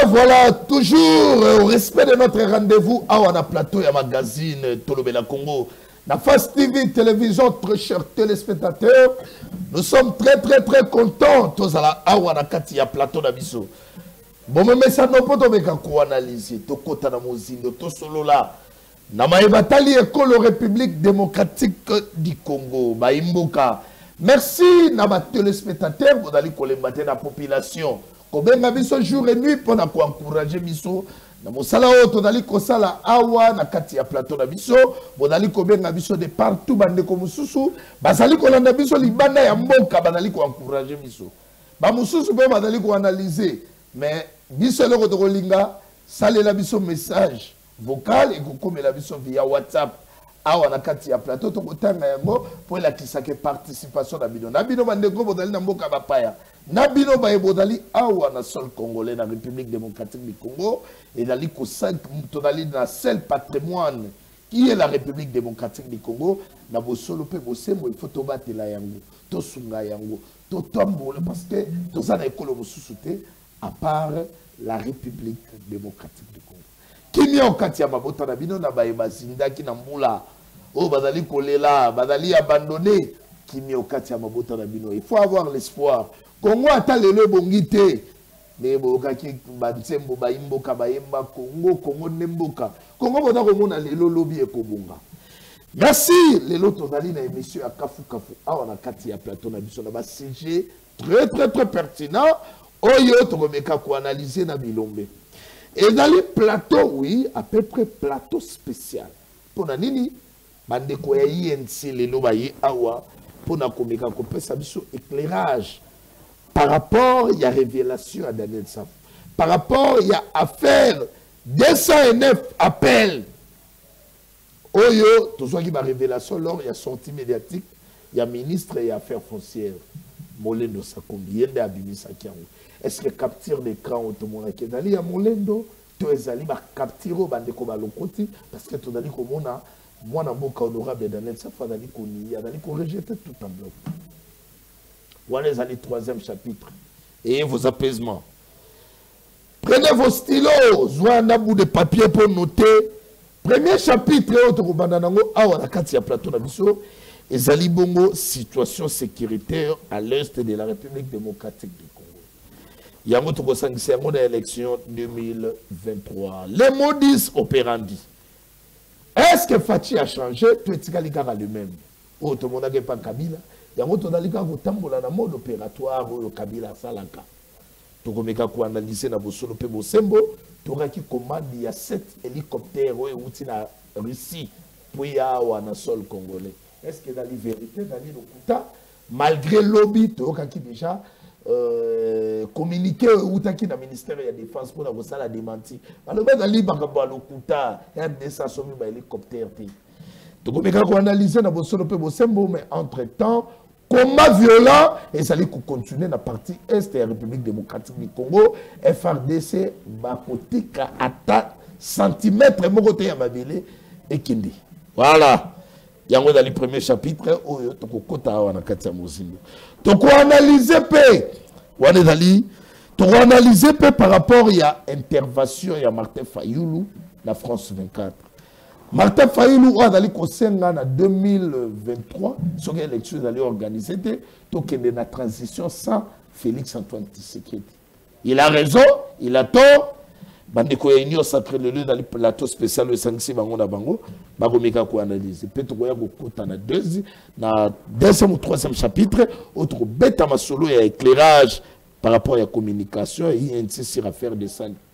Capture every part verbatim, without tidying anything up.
voilà, toujours euh, au respect de notre rendez-vous, à on a plateau et magazine Tolobela Congo. La Face T V, télévision, très chers téléspectateurs, nous sommes très très très contents. Tous à la Awana Kati, à plateau d'Abisso. Bon, mais ça n'a pas de analyser. Tout côté de Mozindo, tout solo là. Namae Batali, École République démocratique du Congo, Baimboka. Merci, Nama téléspectateurs, vous allez coller la population. Kobenga biso jour et nuit pour encourager biso na mosala oto dali kosala awa na kati ya plateau na biso bodali kobenga biso de partout bande ko mususu bazali kolanda biso libanda ya mboka bazali ko encourager biso ba mususu pe bazali ko analyser mais biso loko to kolinga salela biso message vocal et kokomela biso via WhatsApp awa na kati ya plateau to kotanga yango pour la kisake participation na bino na bino bande ko bodali na mboka bapaya Nabino Baebodali awa na sol congolais na République démocratique du Congo et dali ko cinq tonali na seul patrimoine qui est la République démocratique du Congo na bosolo pe bosembo il faut to batela yango to sunga yango to tombola parce que to za na ekolo mosusute à part la République démocratique du Congo kimi okati ya mabota na bino na baeba zindaki na mbula o bazali kolela bazali abandonné kimi okati ya mabota na bino il faut avoir l'espoir Congo atale le bongite mais boka ki bansembo baimboka baemba Congo Congo nemboka Congo bona komona lelo lobi ekobunga. Merci lelo tozali na émission ya kafu kafu awa na kati ya plateau na biso na ba sujet très très très pertinent oyo tokomeka ko analyser na bilombe. Et dans les plateaux oui à peu près plateau spécial. Pona nini bande ko ya I N C lelo bayi awa pona komeka ko pesa biso éclairage. Par rapport, il y a révélation à Daniel Saf. Par rapport, il y a affaire deux cent neuf appels. Oyo, tout ce qui m'a révélation, lors il y a sortie médiatique, il y a ministre et affaires foncières. Molendo Sakombi, Yende Abimisa Kiango. Est-ce que capture d'écran au Tomona Kedali, il y a Molendo, tout les alliés, capture au Bandeko Balokoti, parce que tout d'ali comme on a, moi, dans mon cas honorable, Daniel Saf, il y a d'ali qu'on rejette tout en bloc. Voilà les troisième chapitre. Et vos apaisements. Prenez vos stylos, jouez un bout de papier pour noter. Premier chapitre, et plateau et Zali Bongo, situation sécuritaire à l'est de la République démocratique du Congo. Il y a un élection deux mille vingt-trois. Les modus operandi. Est-ce que Fachi a changé? Tout est lui-même. Oh, tout le monde n'a pas Kabila. Il y a un mode opératoire au Kabila Salaka. Tu as analysé na bosolo pe bosembo, tu as qui commande il y a sept hélicoptères qui sont en Russie pour y avoir un sol congolais. Est-ce que dans la vérité, dans le malgré le lobby, tu as qui déjà euh, communiqué ou tu as qui dans le ministère de la Défense pour avoir ça la démenti. Alors dans le Kuta, il y a des hélicoptères. Tu as analysé na bosolo pe bosembo, mais entre-temps, combat violent et ça allait continuer dans la partie est de la République démocratique du Congo. F R D C bakotika ata centimètre mokote ya mabele et kindi. Voilà. Yango dans le premier chapitre oyo tokokota wana kati ya mozindo. Toko analyser pe wana dali toko analyser pe par rapport ya intervention ya Martin Fayulu la France vingt-quatre. Martin Fayulu a d'aller en deux mille vingt-trois, sur l'élection d'aller organiser, donc il y a une transition sans Félix Antoine Tshisekedi. Il a raison, il a tort. Bandeko ya union sacré le lieu dans le plateau spécial le cinq bango na bango, bagomeka ko analyser. Peut-être ko ya ko kota na deuxième, na deuxième ou troisième chapitre, autre bêta masolo ya éclairage par rapport à la communication et I N C sur affaire de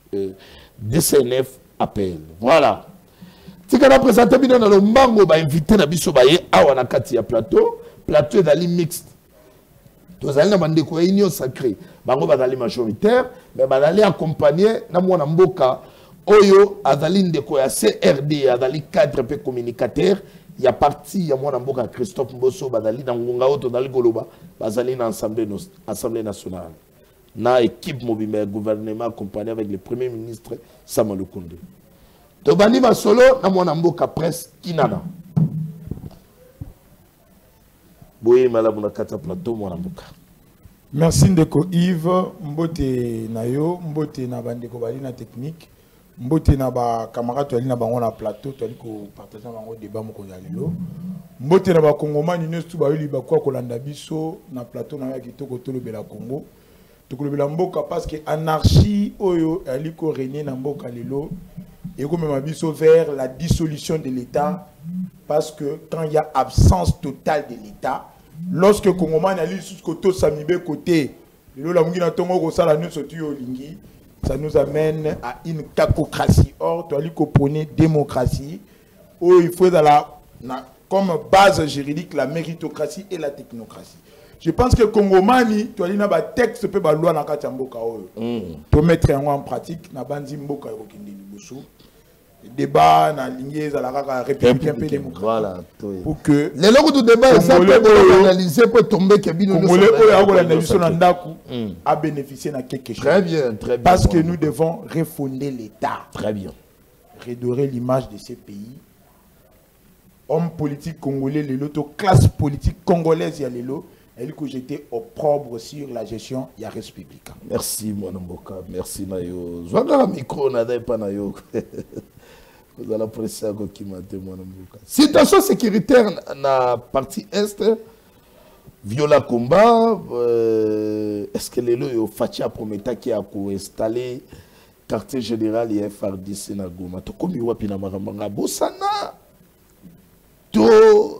D C N F appel. Voilà. Si on a présenté bien dans le mango, bah invité na biso baye awa na kati ya plateau, plateau dali mixte. Tous allez na bande ko union sacrée. Bango bazali majoritaire, mais bazali accompagné na mwana mboka oyo azali ndeko ya C R D, azali cadre pe communicateur, il y a parti ya mwana mboka Christophe Mboso bazali na ngonga oto dali goloba, bazali na assemblée assemblée nationale. Na équipe mobile gouvernement accompagné avec le premier ministre Samuel Koundé. Tobani Masolo, na mwana mboka presse kinana. Boye malabu na kata plateau mwana mboka. Merci Ndeko Yves, mbote na yo, mbote na bandeko bali na technique, mbote na ba camarade to ali na bango na plateau, to ali ko partager bango débat moko ya lelo. Mbote na ba kongomani nestu ba yuli ba kwa kolanda biso na plateau na ya kitoko to lobela Congo. To lobela mboka parce que anarchie oyo ali ko régner na mboka lelo et ko mema biso vers la dissolution de l'État parce que quand il y a absence totale de l'État, lorsque Congomani ali sous côté samibe côté la mungina tongo ko sala nous sotu lingi, ça nous amène à une cacocratie. Or tu as dit qu'on prenait démocratie où il faut dans la na, comme base juridique la méritocratie et la technocratie. Je pense que Congomani tu as dit na ba texte pe ba loi na kati mboka oyo to mettre en pratique na banzi mboka yo kindi liboso. Débat na lignée à la républicain peu démocratique. Voilà. Pour que les logs de débat ça peut analyser peut tomber que bino a bénéficié de quelque chose. Très bien, très bien. Parce que nous devons refonder l'État. Très bien. Redorer l'image de ces pays. Hommes politiques congolais, les lotos, classe politique congolaise, il y a les lots. Elle que j'étais opprobre sur la gestion ya républicain. Merci mon Mboka, merci Nayo. Je vais micro na pas Nayo. Vous allez apprécier qui m'a demandé. Situation sécuritaire dans la partie est, viola combat, euh, est-ce que les lois Fatia Prometa qui a installé quartier général et F R D C na Goma, to comme il wapi na marambanga bosana, to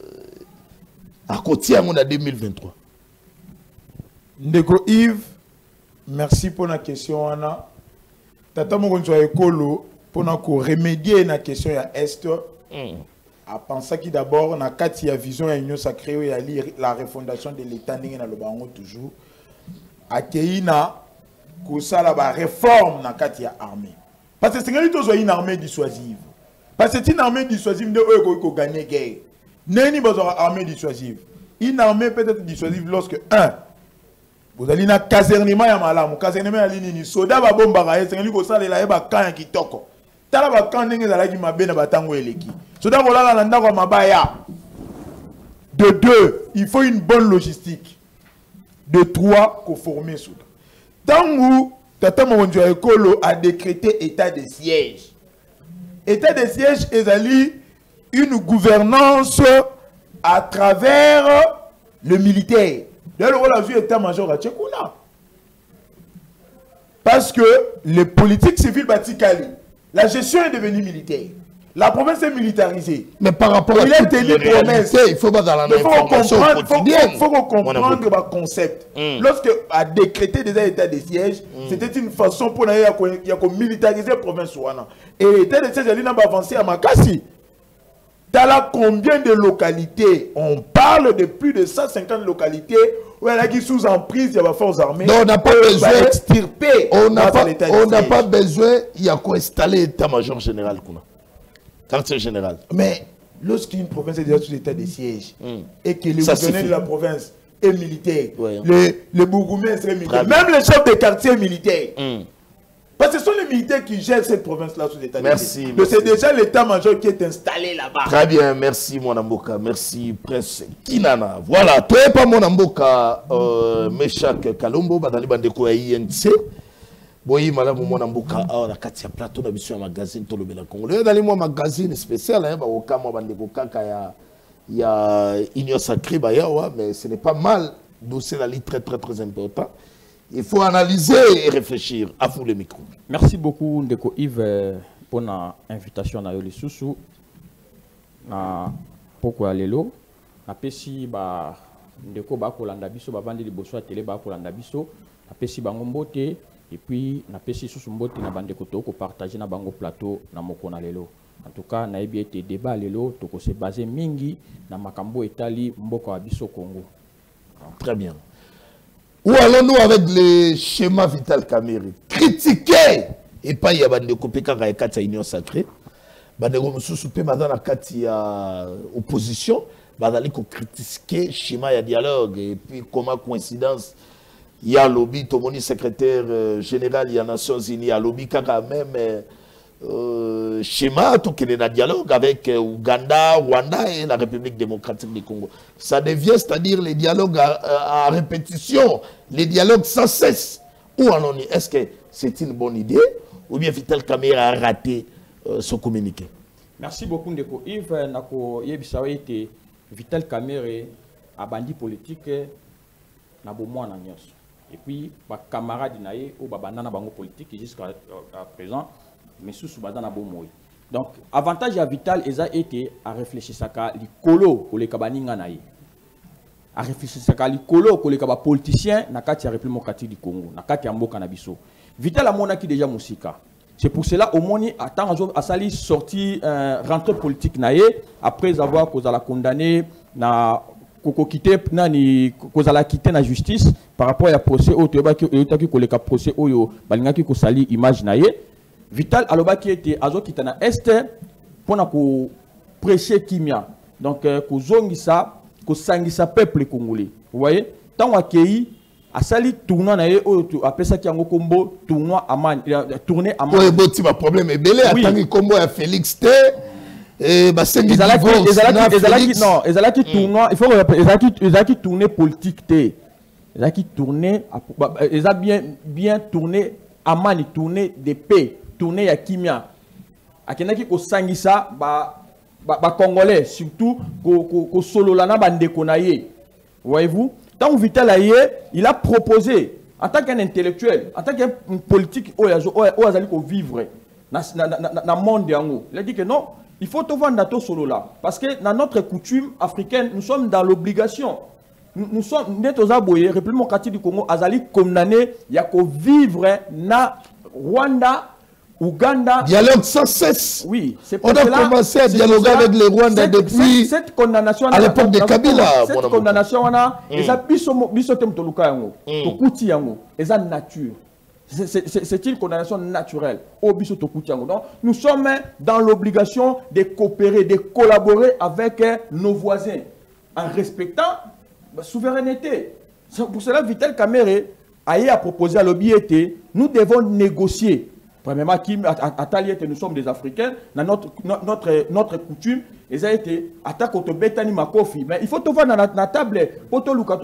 à côté à mon deux mille vingt-trois. Ndeko Yves, merci pour la question Anna. Tata Mogonzo Ekolo pour nous remédier à la question à Est, mm. à penser que d'abord, dans quatre il y a vision à l'Union sacrée, il y a la refondation de l'État, dans le bango toujours, à Keïna, que ça la réforme dans quatre il y a armée. Parce que c'est une armée dissuasive. Parce que c'est une armée dissuasive de eux qui gagnent la guerre. N'est pas une armée dissuasive. Une armée peut être dissuasive lorsque, un, vous allez dans le casernement, il y a malam, casernement, il y a des soldats, il y a des bombes, il y a des soldats, il y a des camps qui toquent. Tala ba kan ndenge zalaki mabe na batango eleki. Soda kolala na ndako mabaya. De deux, il faut une bonne logistique. De trois, qu'on forme souda. Tangu Tata Mogonzo Ekolo a décrété état de siège. État de siège est une gouvernance à travers le militaire. D'ailleurs, on a vu état-major à Tchekouna. Parce que les politiques civiles batikali. La gestion est devenue militaire. La province est militarisée. Mais par rapport il à toutes les réalités, il faut pas dans la information quotidienne. Il faut comprendre le concept. Mm. Lorsque a décrété des états de siège, mm. c'était une façon pour militariser la province. Et l'état de siège, il a avancé à Makassi. Dans la combien de localités? On parle de plus de cent cinquante localités où il y a qui sous emprise, il y a des forces armées. Donc on n'a pas besoin d'extirper. On n'a pas, pas besoin, il y a quoi installer l'état-major général. Quartier général. Mais lorsqu'une province est déjà sous état de siège mm. et que le gouverneur de la province est militaire, ouais. le, le bourgmestre est militaire, même le chef de quartier est militaire. Mm. Parce que ce sont les militaires qui gèrent cette province-là sous l'état de siège. Donc c'est déjà l'état-major qui est installé là-bas. Très bien, merci mon Mboka, merci Prince Kinana. Voilà, toi et pas mon Mboka, euh, Meshak Kalombo, Badali Bandeko I N C. Oui, madame mon Mboka, on a quatre plateaux dans le magazine tout le Bénin Congolais. Dans les mois magazine spécial, hein, au cas où Bandeko Kaka, il y a Union Sacrée, mais ce n'est pas mal. Dossier la ligne très très très important. Il faut analyser et réfléchir. À vous le micro. Merci beaucoup, Ndeko Yves, pour l'invitation à Yoli Soussou. Pourquoi Lelo? Na pesi ba Ndeko ba kolanda biso ba vandi liboso à télé ba kolanda biso. Na pesi bango mbote et puis na pesi Soussou mbote na Bandeko to ko partager na bango plateau na moko na lelo. En tout cas, na ebi été débat lelo to ko se baser mingi na makambo etali mboko wa biso Congo. Très bien. Où allons-nous avec le schéma Vital Kamerhe? Critiquer et pas y a des coupés quand il y a une union sacrée. Bande sous pe madame la kati ya opposition, badali ko critiquer schéma ya dialogue et puis comment coïncidence il y a lobby Tomoni secrétaire général il y a Nations Unies, il y a lobby quand même euh, schéma, tout qu'il est en dialogue avec euh, Ouganda, Rwanda et la République démocratique du Congo. Ça devient, c'est-à-dire les dialogues à, à, à répétition, les dialogues sans cesse. Où en on est? Est-ce que c'est une bonne idée ou bien Vital Kamerhe a raté euh, son communiqué? Merci beaucoup, Ndeko Yves. Nako Yebisawa était Vital Kamerhe a bandi politique na bomoi na nyos. Et puis, les camarades naé ou babana bango politique jusqu'à présent, mais sous sous badana bomoi. Donc, avantage à Vital eza été à réfléchir ça ka likolo ko le kabaninga naé. À réfléchir ça ka likolo ko le kaba politicien na kati ya République démocratique du Congo, na kati ya mboka na biso. Vital a monaki déjà musika. C'est pour cela au moins attend à sali sorti euh, rentrée politique naé après avoir cause à la condamné na koko quitté nani cause à la quitter na justice par rapport à procès au tobaki otaki ko le ka procès oyo balingaki ko sali image naé. Vital alobaki était azo kitana est pona ko prêcher kimia. Donc ko zongisa ko sangisa peuple congolais. Vous voyez tant akei a sali tournoi na ye oyo appelle ça qui kombo tournoi amani tourner amani. Oui, bon tu problème est belé atangi kombo ya Félix T et ba sengi divorce. Ezalaki non, ezalaki tournoi, il faut ezalaki ezalaki tourner politique T. Ezalaki tourner eza bien bien tourner amani, tourner de paix, tourner ya kimia. Akenaki ko sangisa ba ba congolais surtout ko ko solo lana bandeko na ye. Voyez-vous? Tant Vital Aye, il a proposé, en tant qu'un intellectuel, en tant qu'un politique, où il a vivre dans le monde, il a dit que non, il faut tout vendre dans solo là. Parce que dans notre coutume africaine, nous sommes dans l'obligation. Nous, nous sommes, net aux aboyés, République démocratique du Congo, Azali condamné, il y a qu'à vivre dans Rwanda, Ouganda. Dialogue sans cesse. Oui, c'est on a cela, commencé à dialoguer avec les Rwandais depuis cette, cette condamnation à l'époque de Kabila. Cette condamnation, c'est ça, c'est nature. C'est une condamnation naturelle. Donc, nous sommes dans l'obligation de coopérer, de collaborer avec nos voisins en respectant la souveraineté. Pour cela, Vital Kamerhe a proposé à l'objet, nous devons négocier. Premièrement, nous sommes des Africains, dans notre, notre, notre coutume, ils ont été attaqués contre Betani Makofi. Mais il faut tout voir dans la table pour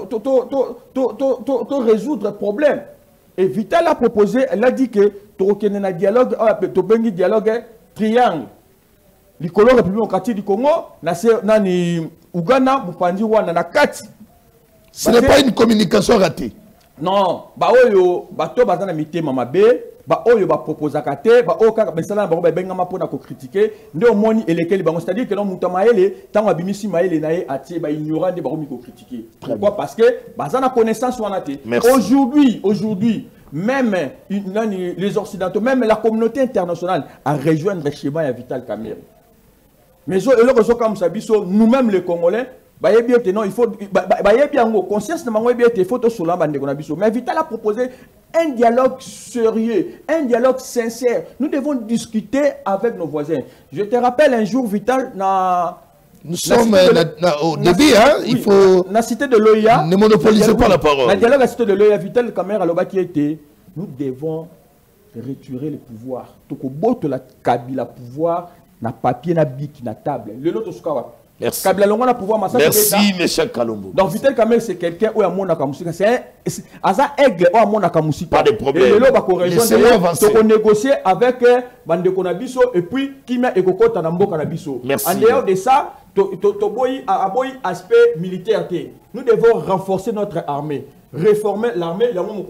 résoudre le problème. Et Vital a proposé, elle a dit que tu as un dialogue, tu dialogue triangle. L'École République démocratique du Congo, Nani Ouganda, Mupandi Rwanda, na kati. Ce n'est pas une communication ratée. Non, bah oyo, bah to bazana mité mamabe. Ba oyo ba proposa kate ba oka besala ba ba benga mapona ko critiquer ndo moni elekeli bango, c'est-à-dire que non mutamaele tango abimisi maele nae atie ba ignorant de ba ko critiquer. Pourquoi? Parce que bazana connaissance wana te. Aujourd'hui, aujourd'hui même une, les occidentaux, même la communauté internationale a rejoint le schéma ya Vital Kamerhe. Mais nous-mêmes les Congolais, non, il faut conscience il faut mais Vital a proposé un dialogue sérieux, un dialogue sincère. Nous devons discuter avec nos voisins. Je te rappelle un jour, Vital, na, nous sommes de, na, na, au début, hein, il faut. La cité de l'O I A. Ne monopolisez pas la parole. Le dialogue à la cité de l'O I A, Vital Kamerhe a qui était. Nous devons retirer le pouvoir. Tout le la Kabila pouvoir, na papier, na bic, na table. Le lot merci. Kabila Longo na pouvoir, merci, M. Kalombo. Donc Vital Kamerhe, c'est quelqu'un où il y a mon akamusika. C'est un aigle où il y a mon akamusika. Pas de problème. Et le lot va avancer. On négocier avec Bande Konabiso et puis Kimia Ekoko Tanambo Kanabiso. Merci. En dehors de ça, Toboyi a un aspect militaire. Nous devons renforcer notre armée. Réformer l'armée,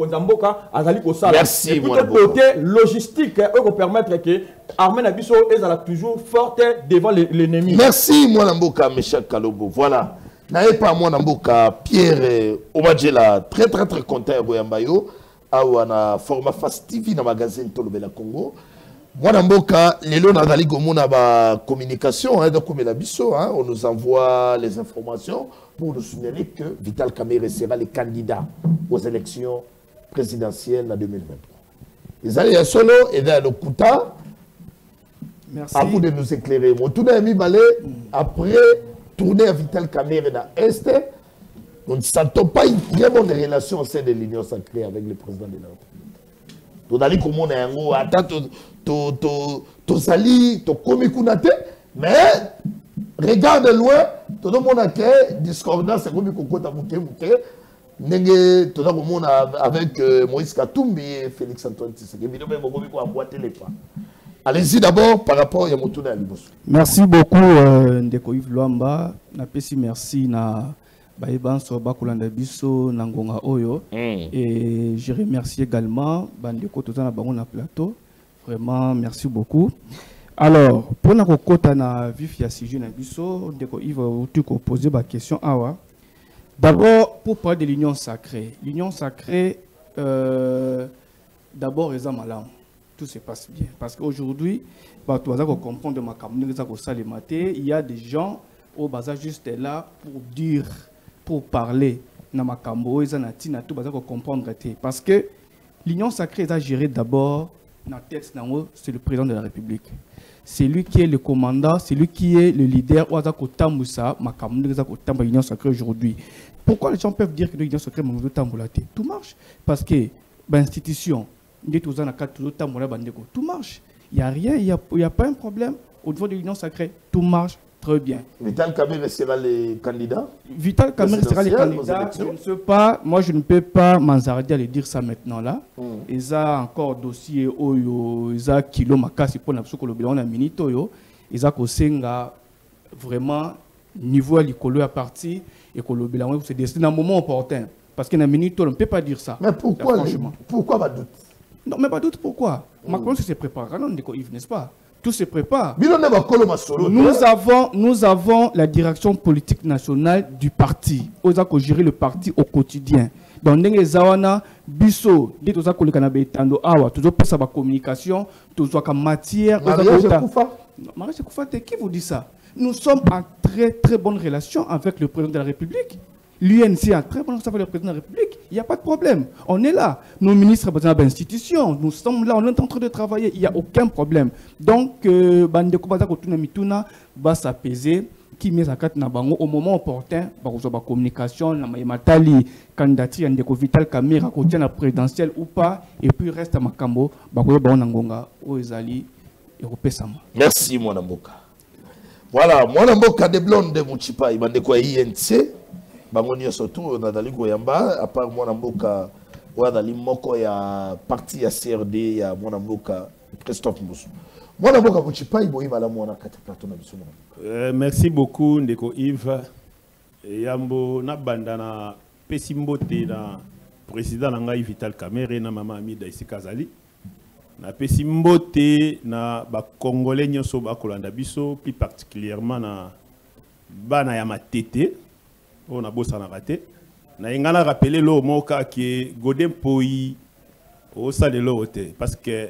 merci. Et pour le côté logistique, pour permettre que l'armée Nabiso est toujours forte devant l'ennemi. Merci, moi Namboka, M. Kalombo. Voilà. N'ayez pas moi Namboka, Pierre Omadjela, très très très content de Boyambayo, à un format Fast T V dans le magazine Tolobela Congo. Moi Namboka, les lots n'adali gomona ba communication, hein, donc comme la biso, hein, on nous envoie les informations pour nous signaler que Vital Kamerhe sera le candidat aux élections présidentielles en deux mille vingt-trois. Ils allaient à Solo et dans le Kouta. Merci. À vous de nous éclairer. Mon tour d'ami balé, après tourner à Vital Kamerhe dans l'Est, nous ne sentons pas une très bonne relation au sein de l'Union sacrée avec le président de la République. tozali komona yango ata to to to tozali tokomi kuna te, mais regarde loin tozomona ke discordance ekomi kokota moke moke ndenge toza komona avec euh, Moïse Katumbi et Félix Antoine Tshisekedi bino bokomi ko aboitele pas. Allez-y d'abord par rapport à Motuna Liboso. Merci beaucoup euh, Ndeko Yves Luamba, na pesi merci na Baïbanso Bakulanda Biso Nangonga Oyo mm. Et je remercie également Bandeko Tozana Bango na plateau. Vraiment merci beaucoup. Alors, pour na kokota na vif ya sujet na biso Ndeko Yves tu ko poser ba question awa. D'abord pour parler de l'union sacrée. L'union sacrée euh, d'abord les malam. Tout se passe bien. Parce qu'aujourd'hui, il y a des gens au bazar juste là pour dire, pour parler. Parce que l'union sacrée est gérée d'abord, c'est le président de la République. C'est lui qui est le commandant, c'est lui qui est le leader. L'union sacrée aujourd'hui. Pourquoi les gens peuvent dire que l'union sacrée tout marche? Parce que l'institution, tout marche. Il n'y a rien, il n'y a, a pas un problème. Au niveau de l'union sacrée, tout marche très bien. Vital Kamerhe sera le candidat Vital Kamerhe sera le candidat. Je ne sais pas, moi je ne peux pas m'enzarder à le dire ça maintenant là. Mm. Et ça encore dossier oyo, ils ont kilo makasi pour n'absolu le bilan en minute oyo. Ils ont kosenga vraiment niveau à l'écolo à partir et que le bilan c'est destiné à un moment opportun. Parce qu'en minute on ne peut pas dire ça. Mais pourquoi les, pourquoi pas doute? Non, mais pas doute pourquoi. Mm. Macron se prépare, non, n'est-ce pas? Tout se prépare. Nous avons, nous avons la direction politique nationale du parti. Nous avons géré le parti au quotidien. Donc, nous avons biso, dès que nous avons tando awa, toujours pour sa communication, toujours comme matière. Mariage Koufa. Mariage Koufa, qui vous dit ça? Nous sommes en très très bonne relation avec le président de la République. L'U N C a très bonne relation avec le président de la République. Il n'y a pas de problème. On est là. Nos ministres sont dans l'institution. Nous sommes là. On est en train de travailler. Il n'y a aucun problème. Donc, Bandeko Baza Kotuna Mituna va s'apaiser. Qui met sa carte au moment opportun, la communication, la matali, candidature, Ndeko Vital Kamerhe, côté la présidentielle ou pas, et puis reste à Makambo, Bakoya Nangonga, Oezali, Europé Sama. Merci, Mwanamboka. Voilà, Mwanamboka de Blonde de Mouchipa, il m'a dit quoi, I N C. Bangonio surtout Nadali Goyamba, à part Mwanamboka, Wadali Moko, il y a parti à C R D, il y a Mwanamboka, Christophe Moussou. Mwanamboka Mouchipa, il y a la Mwana Kataplaton. Merci beaucoup, Ndeko Yves. Yambo Nabandana Pesimbote, na président Nangai Vital Kamerhe, na Mama Amida Isi Kazali. Na Pesimbote, na ba Congolais Nyoso Bakolanda Biso, plus particulièrement na Bana Yamatete. On a beau s'en arrêter. Na ingana rappelé lo moka qui Godin Poi au salé l'autre parce que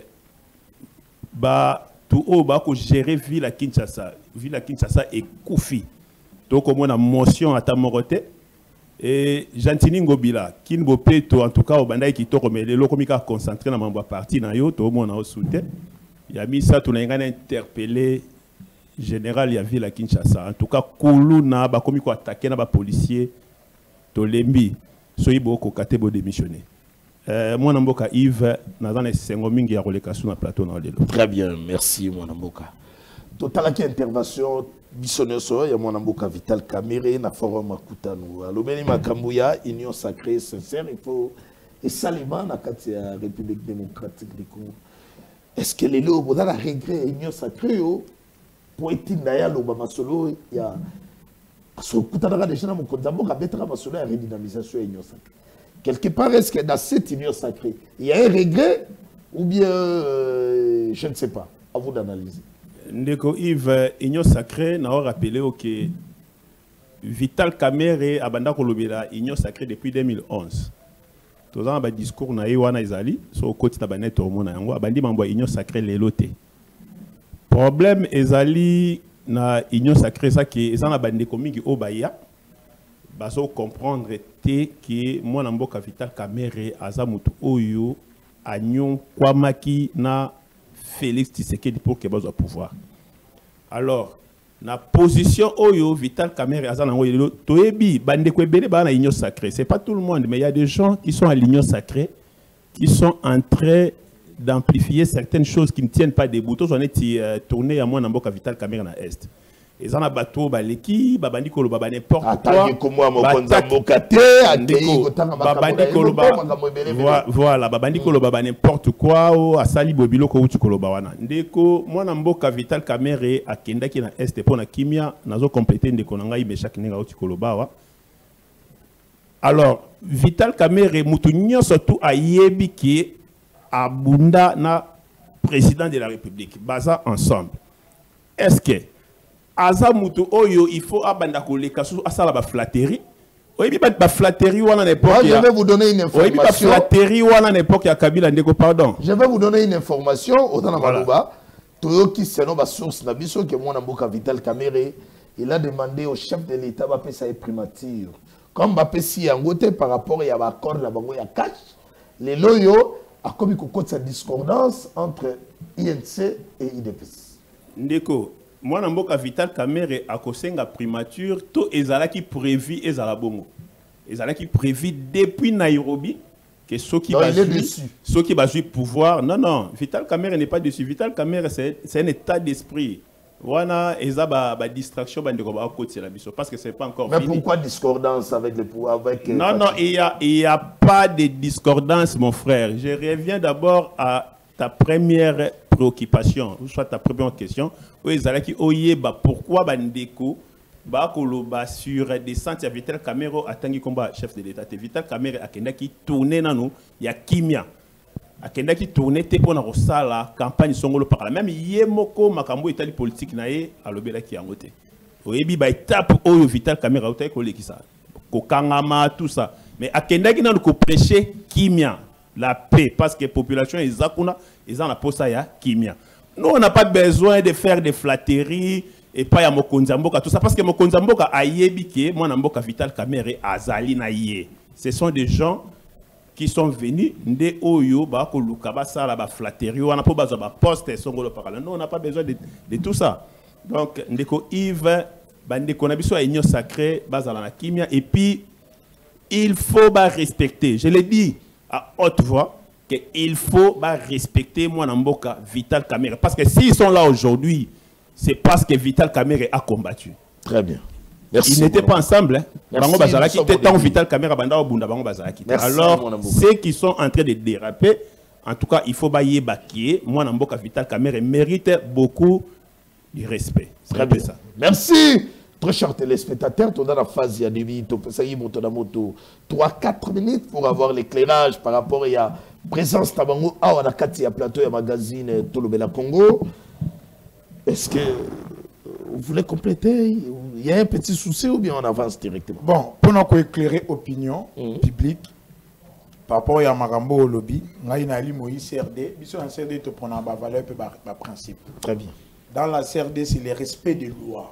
ba tout haut ba ko gérer ville à Kinshasa, ville à Kinshasa et Koufi. Donc au moins la motion à ta morote et Jantini Ngobila kin bopeto en tout cas au bandai qui to remele lo komika concentré na mamba parti na yo to au moins na soute. Il a mis ça tout na ingana interpellé général ya ville à Kinshasa. En tout cas, Koulou na ba komi ko attaquer na ba policier to lembi soyibo ko katebo démissionner. Euh moi Namboka Yves na dans les sengo mingi ya relekation na plateau na lelo. Très bien, merci moi Namboka. Total qui intervention bisonné so ya moi Namboka Vital Kamerhe na forum makutano. Alobeni makambuya union sacrée sincère, il faut et saluer na kati ya République démocratique du Congo. Est-ce que les lots dans la regret union sacrée pour être d'ailleurs l'Obama solo il y a ce kutana déjà na mokonzambo kabetera masolo ya redynamisation union sacrée. Quelque part est-ce que dans cette union sacrée il y a un regret ou bien euh, je ne sais pas, à vous d'analyser. Ndeko Yves union sacrée n'a rappelé que Vital Kamerhe abanda kolobela union sacrée depuis deux mille onze. Tous ans ba discours na yewana izali so côté tabanet au mona yango abandi mambo union sacrée leloté. Problème ezali na union sacrée ça qui est na bande comique au baya baso comprendre te que moi na mboka Vital Kamerhe azamutu oyo agnon kwamaki na Félix Tshisekedi pour que baso pouvoir. Alors na position oyo Vital Kamerhe azana oyo toyebi bande ko ebele ba na union sacrée, c'est pas tout le monde mais il y a des gens qui sont à l'union sacrée qui sont en train d'amplifier certaines choses qui ne tiennent pas debout. J'en ai euh, tourné à moi dans Mboka Vital Kamerhe na Est. Et ça, on a bateau, baleki, babandi kolo, baba n'importe quoi. Voilà, babandi kolo, baba n'importe quoi. Asali bobilo ko uchi kolo bawana. Ndeko, moi na Mboka Vital Kamerhe a kenda ki na Est pour na kimia, nazo compléter ndeko nanga imesha kinenga uchi kolo bawa. Alors, Vital Kamerhe mutu nyonso tu ayebi ki abunda na président de la République. Baza ensemble. Est-ce que Aza mutu oyo il faut abanda koleka sous asala ba flatterie. Oyebi ba flatterie wana n'époque. Je vais vous donner une information. Oyebi ba flatterie wana n'époque ya Kabila ndeko pardon. Je vais vous donner une information autant Maloba. Toyoki seno ba source na biso que mwana Mboka Vital Kamerhe, il a demandé au chef de l'État ba pesa primature. Comme ba pesi yangote par rapport ya ba accord la bango ya cash. Les loyo a comme kokot sa discordance entre I N C et I D P S. Ndeko moi, na Mboka Vital Kamerhe a kosenga primature, to ezalaki prévu ezala bongo. Ezalaki prévu depuis Nairobi que ceux qui ceux qui basent pouvoir. Non non, Vital Kamerhe n'est pas dessus. Vital Kamerhe c'est un état d'esprit. Wana ezaba ba distraction ba ndeko ba côté la biso parce que c'est pas encore mais fini. Mais pourquoi discordance avec le pouvoir avec Non non, il y a il y a pas de discordance mon frère. Je reviens d'abord à ta première préoccupation, ou soit ta première question, pourquoi Bandeko Bakoloba sur des centres Vital Kamerhe a tangi combat chef de l'État. Vital Kamerhe a kenda qui tourné nano, il y a kimia. A kenda qui tourné te pona rosala campagne songolo par la même yemoko makambo itali politique nae a lobela ki angote. Oyebi ba étape oyo Vital Kamerhe a utai ko lekisa. Ko kangama tout ça. Mais a kenda qui nano ko prêcher kimia. La paix, parce que la population est zakuna, ils ont la posa ya kimia. Nous, on n'a pas besoin de faire des flatteries et pas ya Mokonzamboka, tout ça, parce que Mokonzamboka a yébike, moi, Mboka Vital Kamerhe azali na yé. Ce sont des gens qui sont venus, de oyo, ba ko lukaba sa la ba flatterie, on n'a pas besoin de poste, songolo parala. Non, on n'a pas besoin de, de tout ça. Donc, ndeko Yves, bandeko nabiso a union sacrée, bazala na kimia, et puis, il faut ba respecter. Je l'ai dit à haute voix qu'il faut bah, respecter moi Mboka Vital Kamerhe. Parce que s'ils sont là aujourd'hui, c'est parce que Vital Kamerhe a combattu. Très bien. Merci. Ils n'étaient pas ensemble. Hein. Vital Kamerhe alors, ceux qui sont en train de déraper, en tout cas, il faut bailler baquer. Moi Mboka Vital Kamerhe mérite beaucoup de respect. Très bien. Ça. Merci. Très chers téléspectateurs, on a la phase Yadévi, trois à quatre minutes pour avoir l'éclairage par rapport à la présence Tabango, à la Katia Plateau et magazine Tolobela Congo. Est-ce que vous voulez compléter? Il y a un petit souci ou bien on avance directement? Bon, pour nous éclairer l'opinion mmh. publique par rapport à Marambo au lobby, on a une Moïse C R D, mais sur un C R D, tu prends la valeur et le principe. Très bien. Dans la C R D, c'est le respect des lois.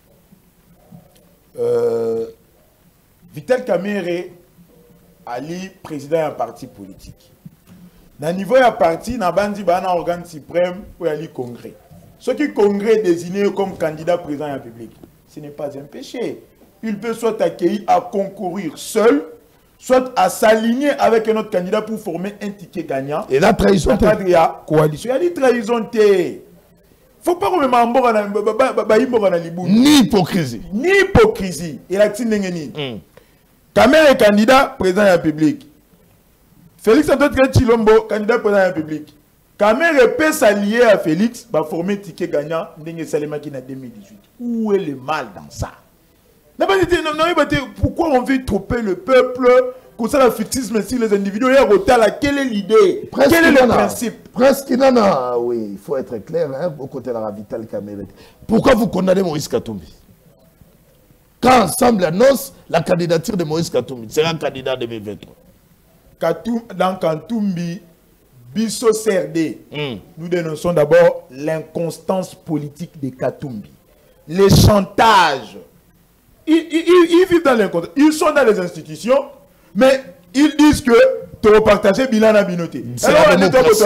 Euh, Vital Kamerhe Ali président d'un parti politique. Dans le niveau d'un parti, na bandi ba un organe suprême pour aller congrès. Ce qui congrès désigné comme candidat président de la République, ce n'est pas un péché. Il peut soit accueilli à concourir seul, soit à s'aligner avec un autre candidat pour former un ticket gagnant. Et la trahison, il y a coalition. Il y a des trahisons. Faut pas ni hypocrisie. Ni hypocrisie. Il a dit que Kamerhe est candidat président de la République. Félix Antoine Chilombo, candidat président de la République. Kamerhe peut s'allier à Félix pour former un ticket gagnant en deux mille dix-huit. Où est le mal dans ça? Pourquoi on veut tromper le peuple? Comme ça, le fictisme si les individus, quelle est l'idée? Quel est le principe? Presque non, non, oui, il faut être clair, hein, au côté de la Vital Kamerhe. Pourquoi vous condamnez Moïse Katumbi? Quand ensemble annonce la candidature de Moïse Katumbi, c'est un candidat de deux mille vingt-trois. Katum, dans Katumbi, Bisso C R D, mm. nous dénonçons d'abord l'inconstance politique de Katumbi. Les chantages. Ils, ils, ils, ils vivent dans l'inconstance. Ils sont dans les institutions, mais ils disent que tu vas partager bilan à binoté. C'est la démocratie.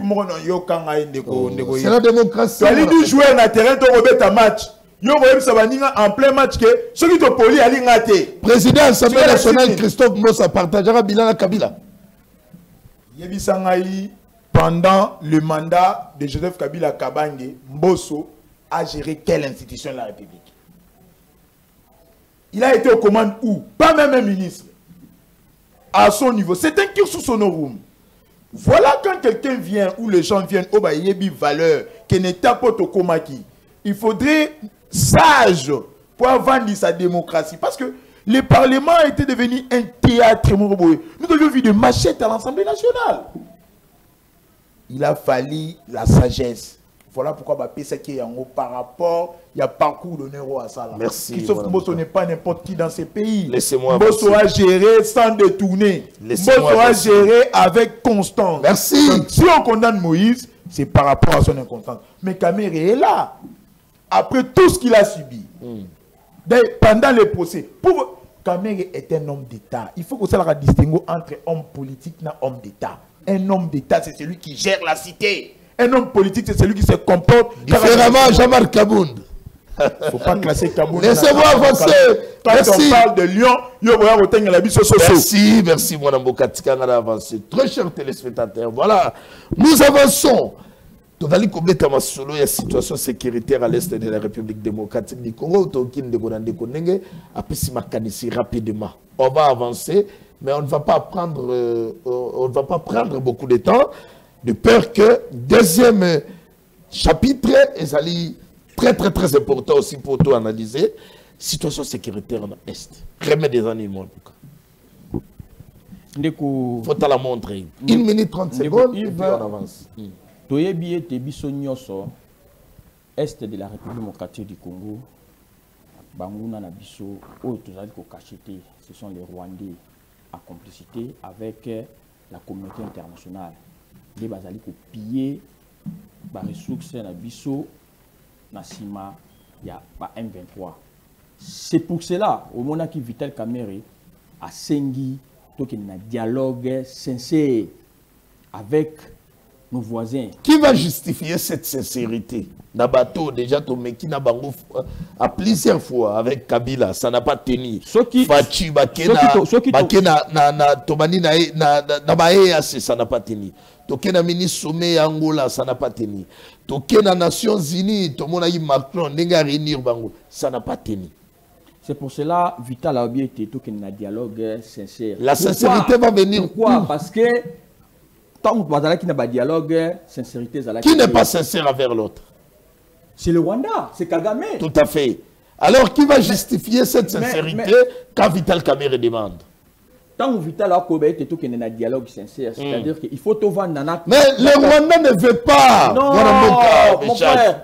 C'est la démocratie. Tu allais du jouer dans le terrain, tu vas un match. Yo en plein match que ceux qui te poli ali ngate. Président de l'Assemblée nationale Christophe Mbossa partagera bilan à Kabila. Yebi sangai pendant le mandat de Joseph Kabila Kabange, Mbosso a géré quelle institution de la République? Il a été aux commandes où? Pas même un ministre. À son niveau. C'est un cursus honorum. Voilà quand quelqu'un vient, ou les gens viennent, oh bah il y a une valeur, qui n'est pas au Komaki. Il faudrait sage pour vendre sa démocratie. Parce que le Parlement était devenu un théâtre. Nous avions vu des machettes à l'Assemblée nationale. Il a fallu la sagesse. Voilà pourquoi bah, P C K est en haut par rapport, il y a parcours de Nero à ça. Merci. Christophe Mbosso n'est pas n'importe qui dans ces pays. Laissez-moi Mbosso a géré sans détourner. Mbosso a géré avec constance. Merci. Donc, si on condamne Moïse, c'est par rapport à son inconstance. Mais Kamere est là. Après tout ce qu'il a subi. Mm. Pendant les procès. Pour... Kamere est un homme d'État. Il faut que ça la distingue entre homme politique et homme d'État. Un homme d'État, c'est celui qui gère la cité. Un homme politique, c'est celui qui se comporte différemment. Jean-Marc Kabound. Il ne faut pas classer Kabound. Laissez-moi avancer. Quand merci. On parle de Lyon, il va y la merci, merci, mon Ambokatika, on a avancé. Très chers téléspectateurs, voilà, nous avançons. Dans la situation sécuritaire à l'est de la République démocratique du Congo, rapidement. On va avancer, mais on ne va pas prendre, euh, on ne va pas prendre beaucoup de temps, de peur que deuxième chapitre est très très très important aussi pour tout analyser. Situation sécuritaire en Est. Remets des animaux en tout cas. Faut la montrer. Une minute trente secondes et puis on avance. Toyebi ete biso nyoso est de la République démocratique du Congo banguna na biso oyo tozali ko cacheter, ce sont les Rwandais en complicité avec la communauté internationale. Les bazali ko piller ba ressources na biso na sima ya ba M vingt-trois. C'est pour cela au moment qui Vital Kamerhe a sengi to qu'il y a un dialogue sincère avec nos voisins. Qui va justifier cette sincérité? Nabato, déjà, Tomeki Nabango à plusieurs fois avec Kabila, ça n'a pas tenu. Fachi, Bakena, Bakena, na na Tomani na na na Baea, ça n'a pas tenu. Tokena ministre sommet Angola, ça n'a pas tenu. Tokena Nations Unies, Tomona Macron, Nenga réunir Bango, ça n'a pas tenu. C'est pour cela, Vital a bien été qu'il y a un dialogue sincère. La sincérité va venir. Pourquoi? Parce que tant qu'il n'y a pas de dialogue, sincérité. Qui n'est pas sincère envers l'autre? C'est le Rwanda, c'est Kagame. Tout à fait. Alors qui va justifier mais, cette sincérité mais, mais, quand Vital Kamerhe demande? Tant que Vital a été tout qu'il y a un dialogue sincère, c'est-à-dire mm. qu'il faut tout vendre. Mais le Rwanda ne veut pas. Non, mon frère.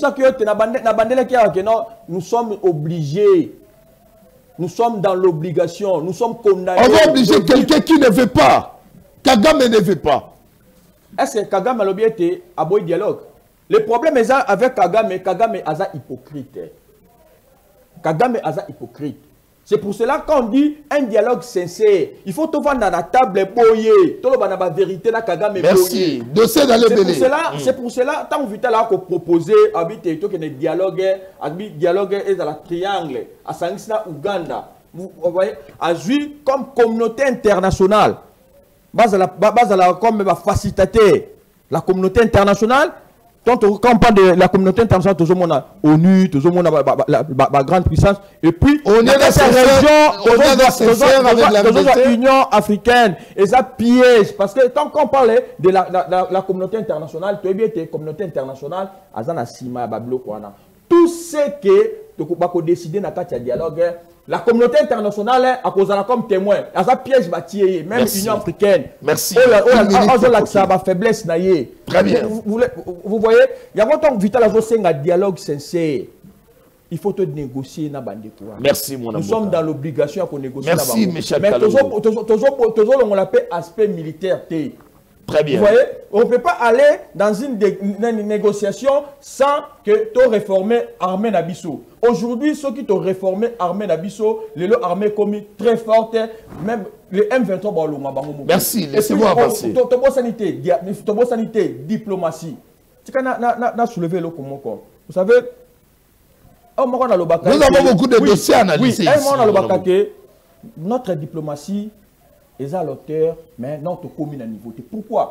Nous sommes obligés. Nous sommes dans l'obligation. Nous sommes condamnés. On va obliger quelqu'un qui ne veut pas. Kagame ne veut pas. Est-ce que Kagame a été à bout dialogue? Le problème est avec Kagame, Kagame est hypocrite. Kagame est hypocrite. C'est pour cela qu'on dit un dialogue sincère. Il faut tout vendre dans la table boyer. Tout le monde a la vérité là Kagame. Merci. Dossier dans les délais. C'est pour cela, tant que Vital a proposé, habiter tout que le dialogue, dialogue est dans la triangle, à Sangisna, Ouganda. Vous voyez, à jouer comme communauté internationale. Base à la, base à la comme facilitateur, la communauté internationale. Quand on parle de la communauté internationale, tout le monde a ONU, tout le monde a la grande puissance. Et puis, on est dans cette région, dans l'Union africaine. Et ça piège. Parce que tant qu'on parle de la, la, la, la communauté internationale, tu es bien, la communauté internationale, Azana Sima, Bablo, Kwana. Tout ce que tu as décidé dans le dialogue, la communauté internationale a causé comme témoin. Elle a piège bâti, même l'Union africaine. Merci. Elle a faiblesse. Très bien. Vous, vous, vous voyez, il y a longtemps que Vital a un dialogue sincère. Il faut te négocier na bande. Merci mon ami. Nous sommes dans l'obligation de négocier. Merci mes chers collègues. Mais toujours on l'appelle aspect militaire. Très bien. Vous voyez, on ne peut pas aller dans une, une négociation sans que tu réformes l'armée Nabiso. Aujourd'hui, ceux qui ont réformé l'armée Nabiso, les armées commis très fortes, même les M vingt-trois. Merci, laissez-moi avancer. Tobo sanité, tobo sanité, diplomatie. Tu as soulevé le comment. Vous savez, nous avons beaucoup de dossiers à analyser. Oui, notre diplomatie est à l'auteur, mais notre commune à niveau. Pourquoi?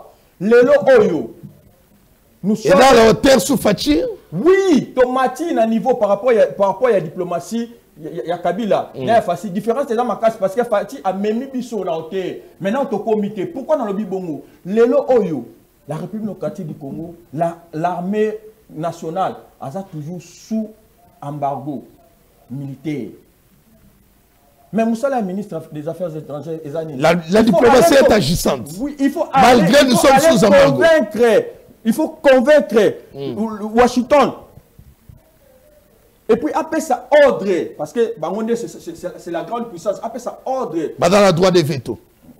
Lelo Oyo. Nous sommes... Et dans la hauteur sous Fatih? Oui, Tomati na niveau par rapport à par rapport à la diplomatie, il y a Kabila. Il y a facile différence c'est dans ma case parce que Fatih a même biso na hauteur. Maintenant au comité. Pourquoi dans le Bibongo? Lelo Oyo, la République démocratique du Congo, la l'armée nationale a toujours sous embargo militaire. Mais Moussa, la ministre des Affaires étrangères, la, la diplomatie est agissante. Oui, il faut malgré aller, nous sommes sous embargo. Convaincre, il faut convaincre mm. Washington. Et puis après ça ordre, parce que c'est la grande puissance. Après ça ordre. Bah dans la droit de veto.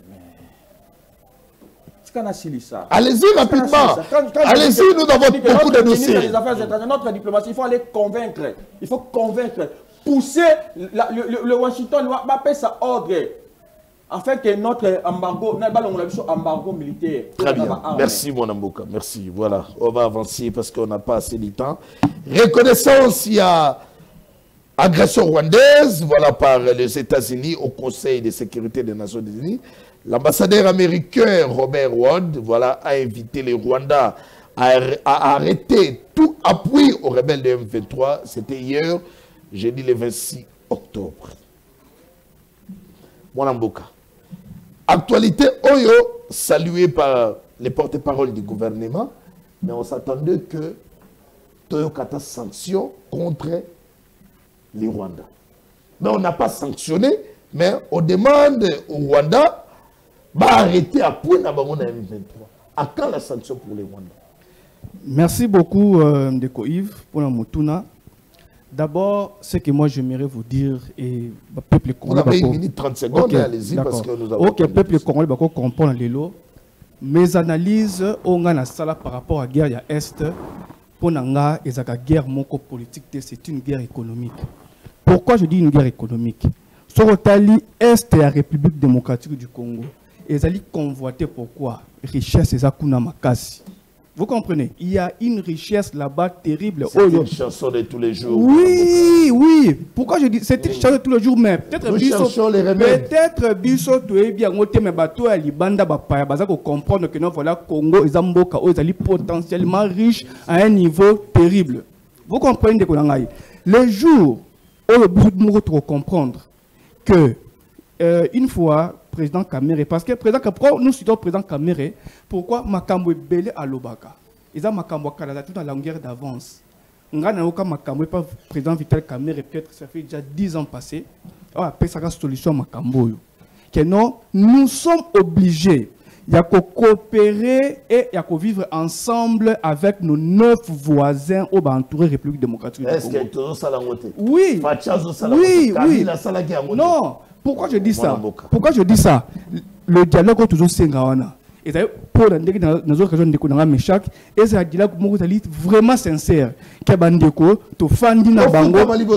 Allez-y rapidement. Allez-y, nous avons beaucoup de dossiers. Des Affaires étrangères, notre diplomatie, il faut aller convaincre. Il faut convaincre. Pousser la, le, le, le Washington va appeler ça ordre afin que notre embargo, notre embargo militaire. Très bien. Merci mon Amboka. Merci. Voilà, on va avancer parce qu'on n'a pas assez de temps. Reconnaissance, il y a agression rwandaise, voilà, par les États-Unis au Conseil de sécurité des Nations Unies. L'ambassadeur américain Robert Ward, voilà, a invité les Rwandais à, à arrêter tout appui aux rebelles de M vingt-trois. C'était hier. Jeudi le vingt-six octobre. Mwanamboka. Actualité Oyo, saluée par les porte-parole du gouvernement, mais on s'attendait que Toyokata sanctions contre les Rwandais. Mais on n'a pas sanctionné, mais on demande au Rwanda d'arrêter à point à M vingt-trois. À quand la sanction pour les Rwandais? Merci beaucoup, euh, Ndeko Yves, pour la Moutouna. D'abord, ce que moi j'aimerais vous dire, et le peuple congolais... On a une minute trente secondes, okay, allez-y, parce que nous avons... Ok, le peuple congolais va comprendre les lots. Mes analyses, on a la salle par rapport à la guerre à Est, pour la guerre politique, c'est une guerre économique. Pourquoi je dis une guerre économique? Sur l'Italie, Est et la République démocratique du Congo, ils allaient convoiter pourquoi? Richesse et Akuna Makasi. Vous comprenez? Il y a une richesse là-bas terrible. C'est une chanson de tous les jours. Oui, oui. Pourquoi je dis c'est une chanson de tous les jours, mais peut-être Bisso, peut-être Bisso, tu es bien, mais bateau à Libanda, Bapaya, Baza, pour comprendre que non, voilà, Congo et Zamboka, ils sont potentiellement riches à un niveau terrible. Vous comprenez de quoi? Les jours où le bout de nous comprendre que euh, une fois président Kamere, parce que président Kamere, nous citons président Kamere, pourquoi Makambo est belé à l'Obaka? Ils ont Makambo Kalada tout dans la longueur d'avance. Ngana Oka Makambo, pas président Vital Kamere, peut-être ça fait déjà dix ans passé. Ah, après ça, la solution Makambo. Que non, nous sommes obligés de coopérer et de vivre ensemble avec nos neuf voisins au entouré République démocratique. Est-ce que tout ça l'a voté? Oui. Oui, oui. Non. Pourquoi je dis ça? Pourquoi je dis ça? Le dialogue est toujours singawana. Et pour la dans occasions de connaître mes chaque et c'est un dialogue vraiment sincère. Kabandeko to fandi na bango.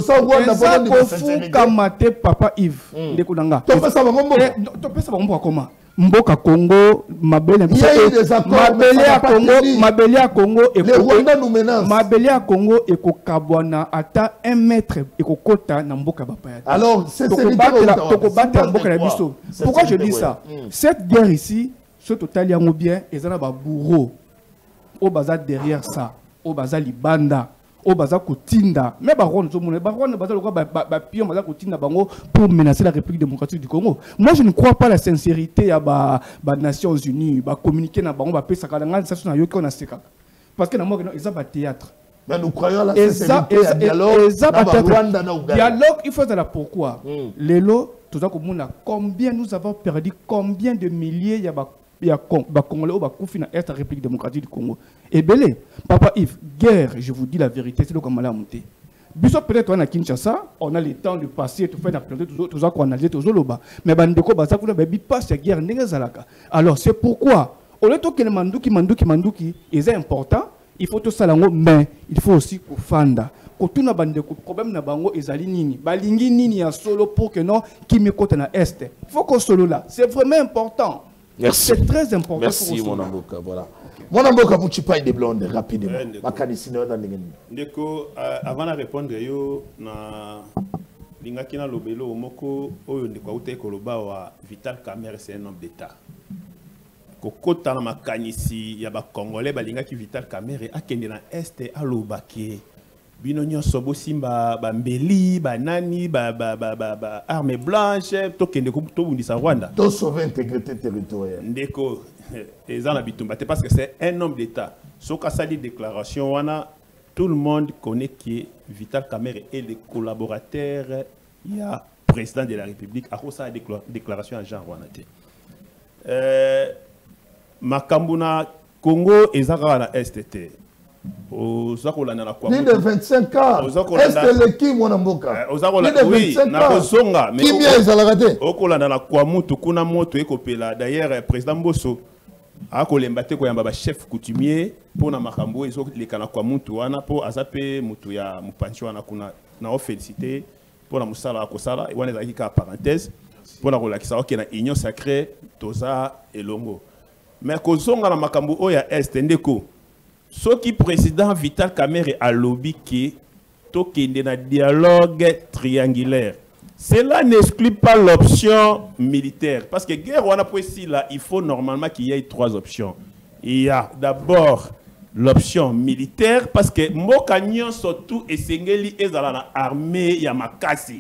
Kamate papa Yves de Kunanga. To pesa bango. To pesa bango comment? Mboka Congo, mabele mabele à Congo, mabele à Congo et les Rwandais nous menacent. Mabele à Congo et Kokabwana ata un mètre et Kokota na Mboka Bapaya. Alors c'est c'est pourquoi je dis ça? Cette guerre ici, ce total yango bien, et ça ba bourreau au bazar derrière ça, au bazar libanda. Au bazar Kotinda, mais baron, baron, bazar pion, bazar Kotinda bango pour menacer la République démocratique du Congo. Moi, je ne crois pas la sincérité à ba Nations Unies, ba communiquer na bango, ba pesa kalanga, ça sont ayoki on a seka. Parce que na moi, ils ont ba théâtre. Mais nous croyons la sincérité à dialogue. Dialogue, il faut savoir pourquoi. Les lots, tout ça comme combien nous avons perdu, combien de milliers il y a il y a des Congolais qui ont la République démocratique du Congo. Et belé, Papa Yves, guerre, je vous dis la vérité, c'est le comme la montée. Biso peut-être on a Kinshasa, on a le temps de passer, tout faire la planète, tout ça qu'on analyse, tout ça là-bas. Mais bandeko basa kuna bebi pas cette guerre n'ezalaka. Alors c'est pourquoi au lieu que les mandouki mandouki mandouki est important, il faut tout ça là, mais il faut aussi qu'on fanda. Quand tout na bandeko problème na bango ezali nini, balingi nini ya solo pour que non qui me côté na est. Il faut qu'on solo là, c'est vraiment important. Merci. C'est très important. Merci mon amboka, voilà. Mon amboka pour chipa des blondes rapidement. Ndeko avant de répondre yo na lingaki na lobelo moko oyo ndeko auté koloba wa Vital Kamere c'est un homme d'état. kokota na makanisi ya ba Congolais balinga ki Vital Kamerhe akende na Est alobaki bino nyonso bosimba ba mbeli ba nani ba ba ba ba, ba armée blanche to kende ko to bundisa Rwanda to sauver intégrité territoriale ndeko ezana bitumba parce que c'est un homme d'état soka sali déclaration wana tout le monde connaît que Vital Kamerhe est le collaborateur il y a président de la République à cause de la déclaration à Jean Rwanate. Euh, Makambuna Congo et Zara na S T T. Plus de vingt-cinq ans. Est-ce que qui mon amboka? Plus de vingt-cinq ans. Qui vient les alagate? Okolanda na kwa mutu kuna moto ekopela. D'ailleurs président Mbosso a kolembate ko yamba chef coutumier pour na makambo ezo lekana kwa mutu wana po azape mutu ya mupanchi wana kuna na féliciter pour la musala à Kosala, et on est à parenthèse pour la relaxation qui est la union sacrée Toza et Longo. Mais Kozonga la makambu oya est ndeko. Ce qui président Vital Kamerhe a lobby qui tokende na dialogue triangulaire. Cela n'exclut pas l'option militaire parce que guerre on a précis là, il faut normalement qu'il y ait trois options. Il y a d'abord l'option militaire parce que mboka nyonso surtout esengeli ezala na armée ya makasi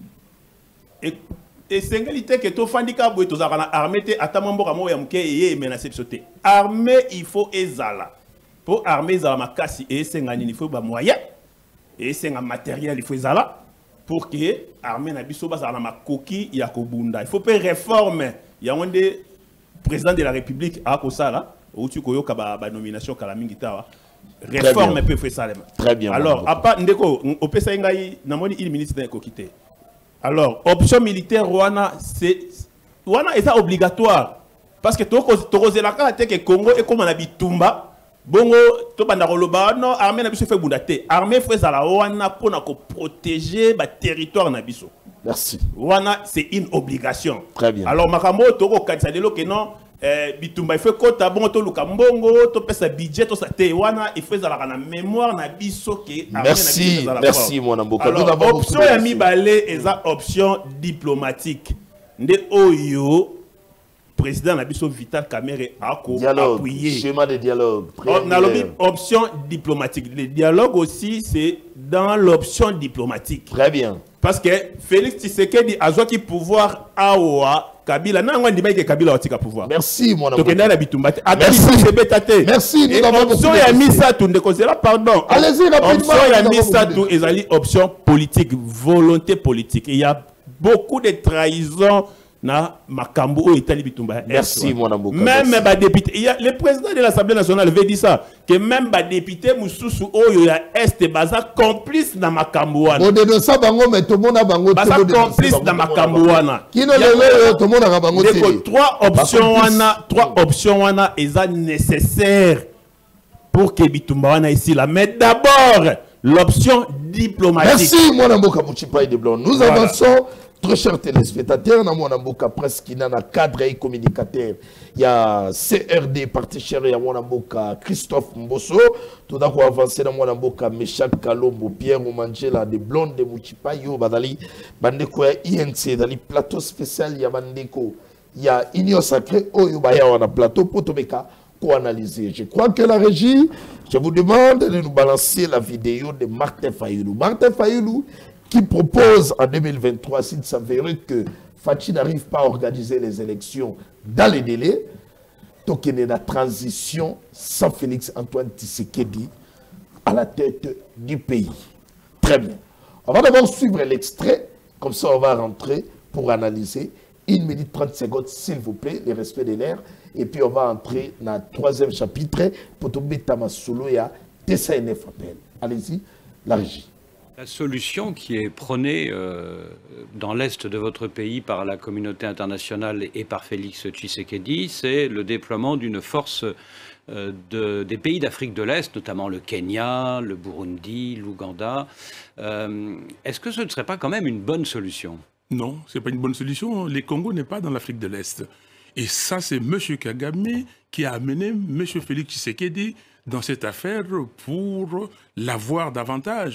et esengeli te ke to fandika boy to zala na armée te atama mboka mo ya muke ye menacer bisote armée il faut ezala pour armée ezala makasi et esenga nini il faut ba moyen et esenga matériel il faut ezala pour que armée na biso bazala na makoki ya kobunda il faut pe réforme ya onde président de la République a ko sala ou tu koyoka ba, ba nomination kala mingi tawa réforme peut faire ça très bien alors à part ndeko opesa ngai na moni il ministre de kokité alors option militaire wana c'est wana est obligatoire parce que toko toko la carte que Congo est comme na bitumba bongo to banda koloba non armée na biso fait bundate armée fait ça la wana pour na ko protéger ba territoire na biso merci wana c'est une obligation très bien alors makambo toko kanisa de lo que non bitumba il faut kota bon to luka mbongo to pesa budget to sa te wana il faut zala na mémoire na biso ke merci merci mon amboka nous avons option ya mibale eza option diplomatique nde oyo président na biso Vital Kamerhe a ko appuyer schéma de dialogue na lobby option diplomatique le dialogue aussi c'est dans l'option diplomatique très bien parce que Félix Tshisekedi a joué qui pouvoir awa Kabila na ngwa ndima ke Kabila watika pouvoir. Merci mon ami. Tokenda na bitumba. Merci. Merci nous avons option ya misa tu ndeko pardon. Allez-y rapidement. Option ya misa tu ezali option politique, volonté politique. Il y a beaucoup de trahison na makambo o etali bitumba. Merci mon ami. Même ba député, il y a le président de l'Assemblée nationale veut dire ça que même ba député mususu oyo ya est baza complice na makambo wana. Modelo sa bango mais to mona bango baza complice na makambo wana. Kino lelo to mona bango tele. Trois options wana, trois options wana eza nécessaire pour que bitumba wana ici là. Mais d'abord l'option diplomatique. Merci mon ami Kabuchipai de Blanc. Nous voilà. Avançons. Très chers téléspectateurs, dans mon amboka presque il y a un cadre et communicateur. Il y a C R D, parti cher, il y a mon amboka Christophe Mbosso. Tout d'abord avancé dans mon amboka Meshak Kalombo, Pierre Oumangela, des blondes de Mouchipayo, Badali, Bandeko I N C, dans le plateau spécial, il y a Bandeko, il y a Union Sacrée, Oyo Baya, on a plateau pour Tomeka, pour analyser. Je crois que la régie, je vous demande de nous balancer la vidéo de Martin Fayoulou. Martin Fayoulou, qui propose en deux mille vingt-trois, s'il s'avérait que Fachi n'arrive pas à organiser les élections dans les délais, donc il y a la transition sans Félix Antoine Tshisekedi à la tête du pays. Très bien. On va d'abord suivre l'extrait, comme ça on va rentrer pour analyser. Une minute trente secondes, s'il vous plaît, le respect de l'air. Et puis on va entrer dans le troisième chapitre pour tomber Tamasolo et T C N F appel. Allez-y, la régie. La solution qui est prônée euh, dans l'Est de votre pays par la communauté internationale et par Félix Tshisekedi, c'est le déploiement d'une force euh, de, des pays d'Afrique de l'Est, notamment le Kenya, le Burundi, l'Ouganda. Euh, Est-ce que ce ne serait pas quand même une bonne solution? Non, ce n'est pas une bonne solution. Le Congo n'est pas dans l'Afrique de l'Est. Et ça, c'est M. Kagame qui a amené M. Félix Tshisekedi dans cette affaire pour l'avoir davantage.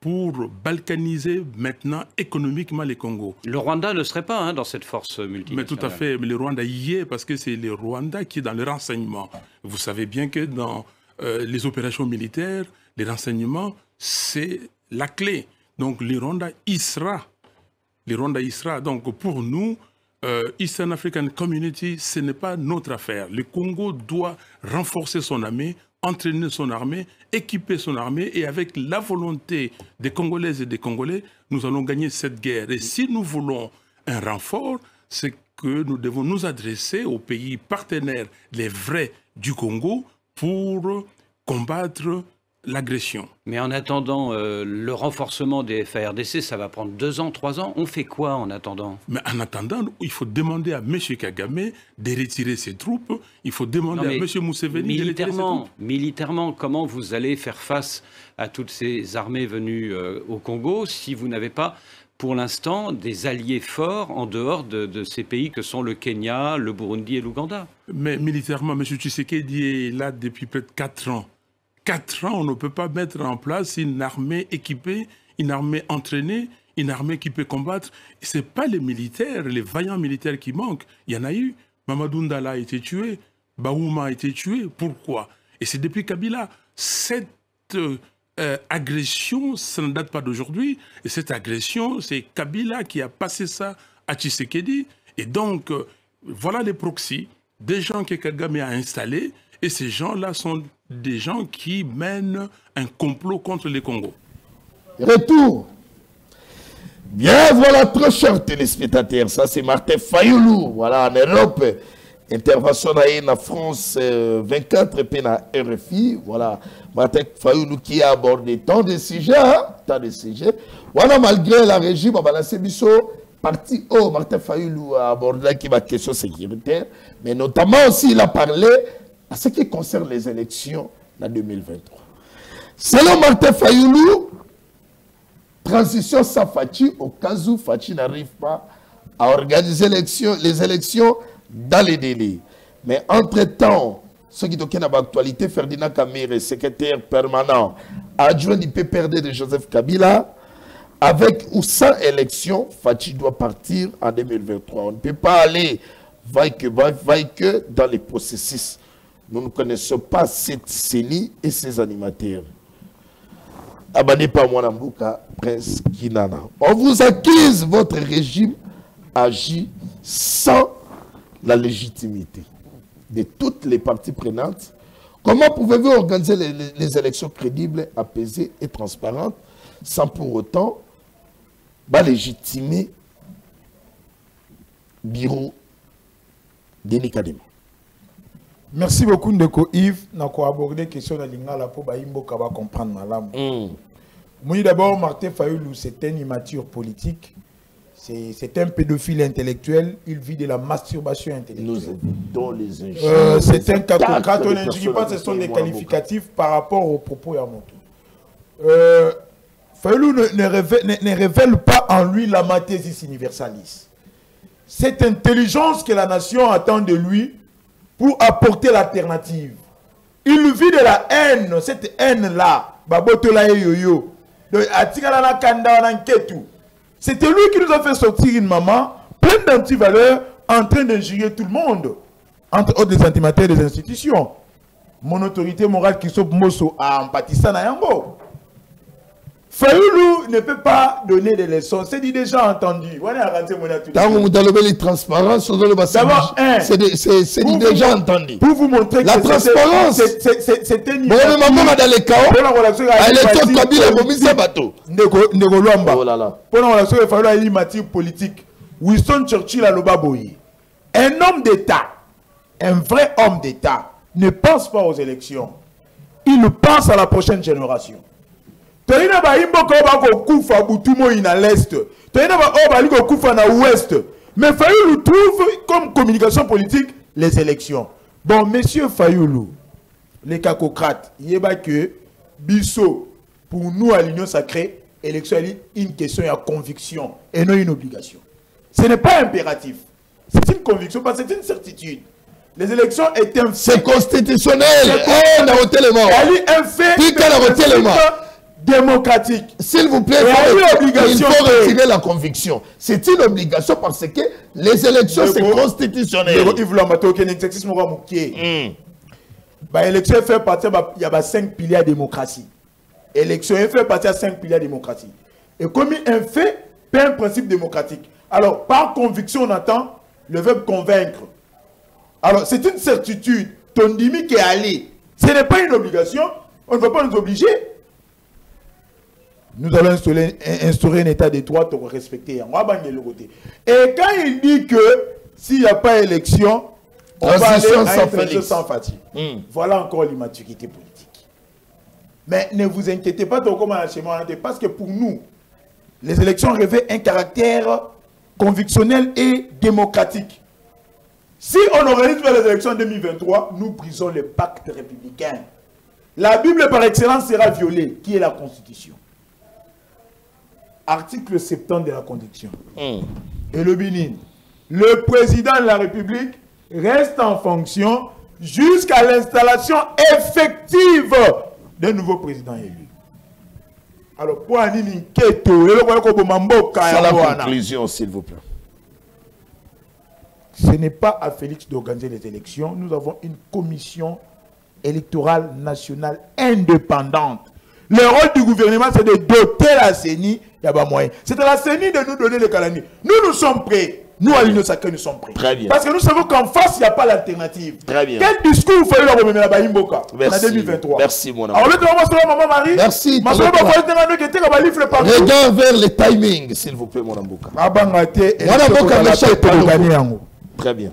pour balkaniser maintenant économiquement les Congos. Le Rwanda ne serait pas hein, dans cette force multinationale. Mais tout à fait, mais le Rwanda y est parce que c'est le Rwanda qui est dans le renseignement. Vous savez bien que dans euh, les opérations militaires, les renseignements, c'est la clé. Donc le Rwanda y sera. Le Rwanda y sera. Donc pour nous, euh, Eastern African Community, ce n'est pas notre affaire. Le Congo doit renforcer son armée, entraîner son armée, équiper son armée, et avec la volonté des Congolaises et des Congolais, nous allons gagner cette guerre. Et si nous voulons un renfort, c'est que nous devons nous adresser aux pays partenaires, les vrais du Congo, pour combattre l'agression. Mais en attendant euh, le renforcement des F A R D C, ça va prendre deux ans, trois ans. On fait quoi en attendant? Mais en attendant, il faut demander à M. Kagame de retirer ses troupes. Il faut demander non, à M. Museveni de retirer ses troupes. Militairement, comment vous allez faire face à toutes ces armées venues euh, au Congo si vous n'avez pas, pour l'instant, des alliés forts en dehors de, de ces pays que sont le Kenya, le Burundi et l'Ouganda? Mais militairement, M. Tshisekedi est là depuis près de quatre ans. Quatre ans, on ne peut pas mettre en place une armée équipée, une armée entraînée, une armée qui peut combattre. Ce n'est pas les militaires, les vaillants militaires qui manquent. Il y en a eu. Mamadou Ndala a été tué. Baouma a été tué. Pourquoi? Et c'est depuis Kabila. Cette euh, agression, ça ne date pas d'aujourd'hui. Et cette agression, c'est Kabila qui a passé ça à Tshisekedi. Et donc, euh, voilà les proxys, des gens que Kagame a installés. Et ces gens-là sont des gens qui mènent un complot contre les Congo. Retour. Bien, voilà, très chers téléspectateurs. Ça, c'est Martin Fayoulou. Voilà, en Europe. Intervention en France euh, vingt-quatre et puis en R F I. Voilà, Martin Fayoulou qui a abordé tant de sujets. Hein, tant de sujets. Voilà, malgré la régie, on va lancer Bissot. Partie O, Martin Fayoulou a abordé qui va question sécuritaire. Mais notamment aussi, il a parlé à ce qui concerne les élections en deux mille vingt-trois. Selon Martin Fayoulou, transition sans Fachi, au cas où Fachi n'arrive pas à organiser les élections dans les délais. Mais entre-temps, ce qui est dans l'actualité, Ferdinand Kamere, secrétaire permanent, adjoint du P P R D de Joseph Kabila, avec ou sans élection, Fachi doit partir en deux mille vingt-trois. On ne peut pas aller vaille que, vaille que dans les processus. Nous ne connaissons pas cette CENI et ses animateurs. Abonnez pas moi Nambuka, Prince Kinana. On vous accuse, votre régime agit sans la légitimité de toutes les parties prenantes. Comment pouvez-vous organiser les, les, les élections crédibles, apaisées et transparentes sans pour autant bah, légitimer le bureau Denis Kadima? Merci beaucoup Ndeko Yves. Nous avons abordé la question de l'Ingala pour que comprendre malam. Moi d'abord, Martin Fayoulou, c'est un immature politique. C'est un pédophile intellectuel. Il vit de la masturbation intellectuelle. Euh, c'est un cacocrate. On n'indique pas ce sont des qualificatifs par rapport aux propos à mon tour. Euh, Fayoulou ne, ne, révèle, ne, ne révèle pas en lui l'amathésis universalis. Cette intelligence que la nation attend de lui pour apporter l'alternative. Il vit de la haine, cette haine-là. C'était lui qui nous a fait sortir une maman pleine d'antivaleurs en train d'injurer tout le monde, entre autres les antimateurs des institutions. Mon autorité morale qui s'oppose Mosso à Empatissa Nayambo. Fayoulou ne peut pas donner des leçons. C'est déjà entendu. Dans le transparence, c'est déjà entendu. Pour vous montrer que la transparence, c'est une maman dans les chaos. Elle est toute Kabila Momise Bato. Ndeko Luamba. Pour la relation avec Fayoulou, il y a une politique. Winston Churchill a l'Obaboyi. Un homme d'État, un vrai homme d'État, ne pense pas aux élections. Il pense à la prochaine génération. Toyina ba imbo ko ba ko kufa butumo ina l'est. Toyina ba o ba liko kufa na ouest. Mais Fayoulou trouve comme communication politique les élections. Bon, monsieur Fayoulou, les cacocrates, il y a que biso pour nous à l'Union sacrée, élection est une question de conviction et non une obligation. Ce n'est pas impératif. C'est une conviction parce que c'est une certitude. Les élections étaient un fait. C'est constitutionnel. C'est un fait. Puis qu'elle a voté le mort. démocratique. S'il vous plaît, il faut, il faut retirer la conviction. C'est une obligation parce que les élections, c'est constitutionnel. L'élection fait partie, il y a cinq piliers de démocratie. L'élection fait partie de cinq piliers de démocratie. Et comme un fait, pas un principe démocratique. Alors, par conviction, on attend le verbe convaincre. Alors, c'est une certitude. Ton dimi qui est allé. Ce n'est pas une obligation. On ne va pas nous obliger. Nous allons instaurer, instaurer un état de droit pour respecter. On va banger le côté. Et quand il dit que s'il n'y a pas élection, on va aller à une élection sans fatigue. Mm. Voilà encore l'immaturité politique. Mais ne vous inquiétez pas de comment chez moi, parce que pour nous, les élections revêtent un caractère convictionnel et démocratique. Si on organise les élections en deux mille vingt-trois, nous brisons le pacte républicain. La Bible par excellence sera violée, qui est la Constitution. Article septante de la Constitution. Mm. Et le Bénin, le président de la République reste en fonction jusqu'à l'installation effective d'un nouveau président élu. Alors, pour un inquiéto, c'est la conclusion, s'il vous plaît. Ce n'est pas à Félix d'organiser les élections. Nous avons une commission électorale nationale indépendante. Le rôle du gouvernement, c'est de doter la C E N I. Il y a pas moyen. C'est à la C E N I de nous donner les calendriers. Nous, nous sommes prêts. Nous, à l'Union sacrée, nous sommes prêts. Très bien. Parce que nous savons qu'en face, il n'y a pas l'alternative. Très bien. Quel discours vous faites là au Imboka en deux mille vingt-trois? Merci, mon ami. Alors, le maman Marie. Merci. Regarde vers le timing, s'il vous plaît, mon Amboka. Très bien.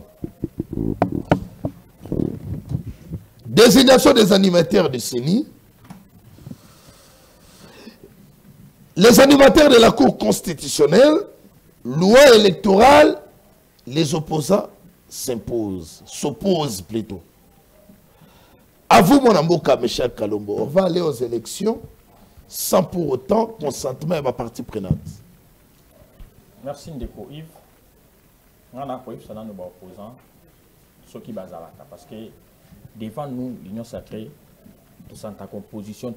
Désignation des animateurs de C E N I. Les animateurs de la Cour constitutionnelle, loi électorale, les opposants s'imposent, s'opposent plutôt. À vous, mon Amboka, mes chers Kalombo, on va aller aux élections sans pour autant consentement à ma partie prenante. Merci Ndeko Yves. On a pour Yves, ça nous opposants, ceux qui basent parce que devant nous, l'Union sacrée, nous sommes en composition.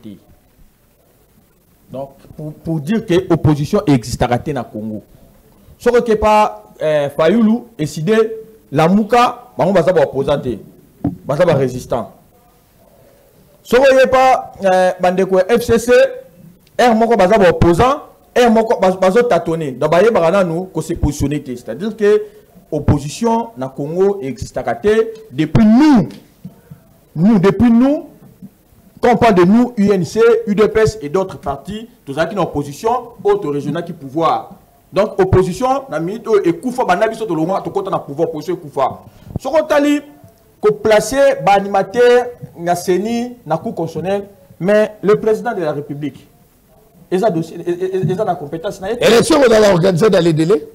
Donc, pour, pour dire que l'opposition existera dans le Congo. Ce qui n'est pas euh, Fayoulou, décidé, la Mouka, on va être opposant, on va être résistant. Ce qui n'est pas euh, F C C, on va être opposant, on va être tâtonné. Donc, on va se positionner. C'est-à-dire que l'opposition dans le Congo existera depuis nous. Nous, depuis nous, quand on parle de nous, U N C, U D P S et d'autres partis, tous ceux qui sont en opposition, autres régionaux qui pouvoir. Donc, opposition, na minute et Koufa, banabi sur le moment, tout côté na pouvoir, opposition et Koufa. Ce qu'on a dit, qu'on placer, animateur, na C E N I, na cour constitutionnelle, mais le président de la République, ils ont la compétence. Élection, on a organisé dans les délais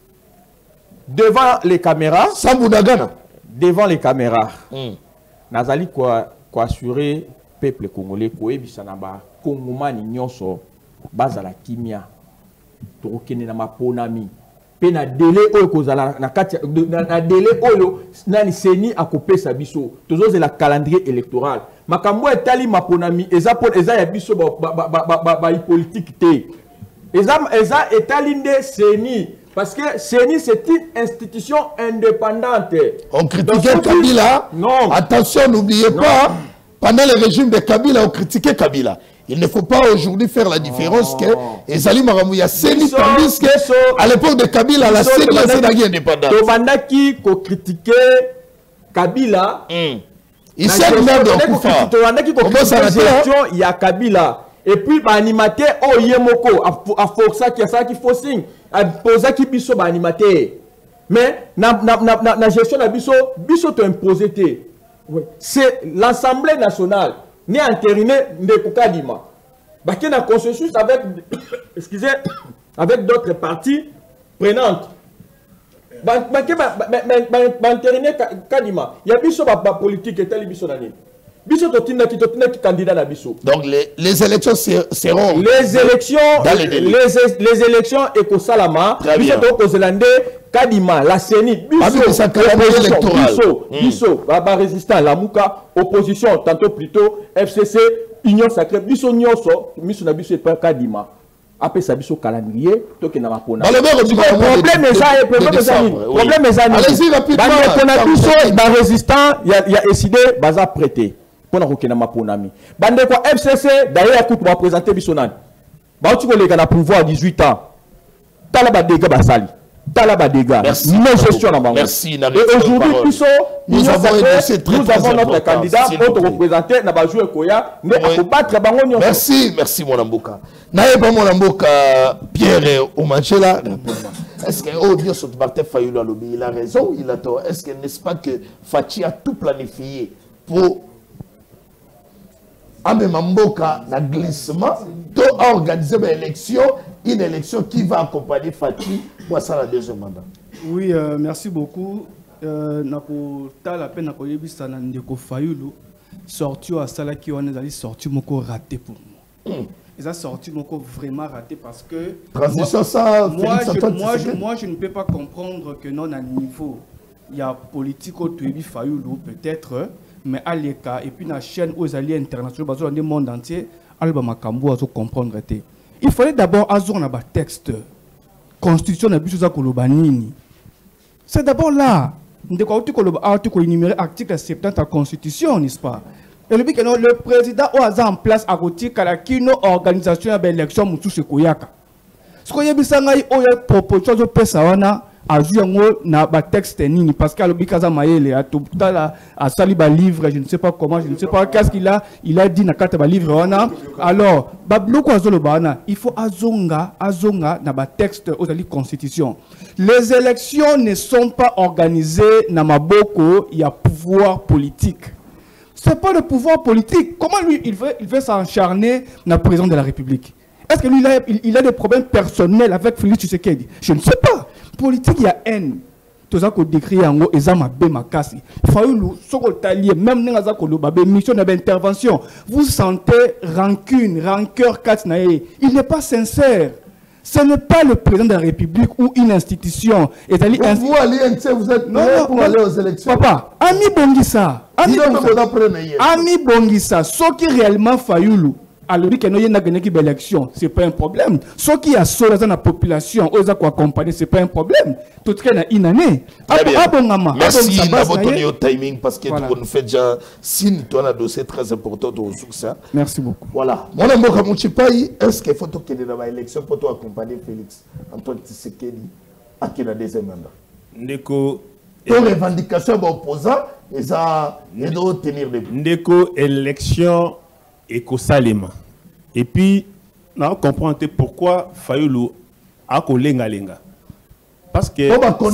devant les caméras. Sans Boudagana. Devant les caméras. Mm. Nazali quoi, quoi assurer peuple congolais ko ebisana ba kongomani nyonso bazala kimia to kene na maponami pe na délai oyo kozala na kati na délai oyo nani seni akopesa biso tozo la calendrier électoral makambo etali maponami eza po eza ya biso ba ba ba ba, ba politique te eza eza etali nde seni. Parce que C E N I, c'est une institution indépendante. On critiquait Kabila. Non. Attention, n'oubliez pas, pendant le régime de Kabila, on critiquait Kabila. Il ne faut pas aujourd'hui faire la différence que Ezali Maramouya C E N I, tandis qu'à l'époque de Kabila, la C E N I était indépendante. Tobandaki ko critiquer Kabila. Il s'est même de Koufa. Tobandaki ko critiquer il y a Kabila. Et puis, l'animateur, oh, Yemoko, a forcé qui a ça qui faut signe, a posé qui biso animateur. Mais, la gestion de biso, biso te imposé. C'est l'Assemblée nationale, n'est entériné de Koukadima. Bah, qui a un consensus avec, excusez, avec d'autres parties prenantes. Bah, bah, bah, entériné Kadima. Il y a biso, bah, politique, et tel biso d'année. Donc les, les élections seront les élections dans les, les, les élections et Salama Kadima la C E N I biso biso biso baba résistant la Mouka opposition tantôt plutôt F C C union sacrée biso nyoso miso na biso pas kadima après ça biso calendrier to ke na mapona problème est ça problème est ça problème est ça allez-y rapidement na biso ba résistant il y a il y a décidé baza prêter pour na ko na mapona mi bande ko F C C d'ailleurs écoute va présenter biso nan ba tu ko le na pouvoir dix-huit ans tala ba dégâts ba sali tala ba dégâts non gestion na bango merci et aujourd'hui biso nous avons nous avons notre candidat pour représenter na ba jouer koya mais pour battre bango nyonso merci merci mon amboka naye ba mon amboka Pierre Omachela est-ce que oh Dieu ce Martin Fayulu a lobby il a raison il a tort est-ce que n'est-ce pas que Fachi a tout planifié pour à même amboka na glissement to organiser une élection une élection qui va accompagner Fachi pour ça la deuxième mandat. Oui, euh, merci beaucoup. Euh, nako ta la peine nako yebisa na ndeko Fayulu sorti à sala qui on est allé sortir moko raté pour moi. Mm. Ils ont sorti moko vraiment raté parce que transition moi, ça moi je, moi, je, moi je ne peux pas comprendre que non à niveau il y a politique au Tuebi Fayulu peut-être mais à l'écart et puis la chaîne aux alliés internationaux dans le monde entier alba makambo à comprendre té. Il fallait d'abord azur na ba texte constitution na biso za kolobanini. C'est d'abord là. Nous avons énuméré l'article soixante-dix de la Constitution, n'est-ce pas? Et le, le président a en place à côté de la organisation de l'élection de M. Koyaka. Ce que je veux dire, proposition de Pessawana a joué un texte parce qu'il a dit qu'il a sali un livre, je ne sais pas comment, je ne sais pas qu'est-ce qu'il a, il a dit dans le livre. Alors, il faut azonga, azonga dans le texte de la Constitution. Les élections ne sont pas organisées dans Maboko, il y a pouvoir politique. Ce n'est pas le pouvoir politique. Comment lui, il veut, il veut s'encharner dans le président de la République? Est-ce que lui, il a, il, il a des problèmes personnels avec Félix Tshisekedi? Je ne sais pas. Politique, il y a haine. Tout ça qu'on décrit en haut, ils ont ma casse. Fayoulou, ce qu'on t'a lié, même dans la mission d'intervention, vous sentez rancune, rancœur, il n'est pas sincère. Ce n'est pas le président de la République ou une institution. Et vous, vous, vous allez, vous êtes non, non, pour non, aller aux élections. Papa, Ami Bongissa, Ami Bongissa, Ami Bongissa, ce qui réellement Fayoulou, alors que nous avons une élection, ce n'est pas un problème. Ce qui a sauvé la population, aux accompagnés, ce n'est pas un problème. Tout ce qu'il y a une année. Merci de votre timing parce que voilà. Vous nous faites déjà signe de un dossier très important au succès. Merci beaucoup. Voilà. Mon ami Mouchipaï, est-ce qu'il faut qu'il y ait une élection pour accompagner Félix Antoine Tshisekedi à qui la deuxième mandat? Ndeko. Pour revendication opposant, ils ont tenir les Ndeko élection éco-salema. Et puis, on comprend pourquoi Fayulu a kolenga lenga. Parce que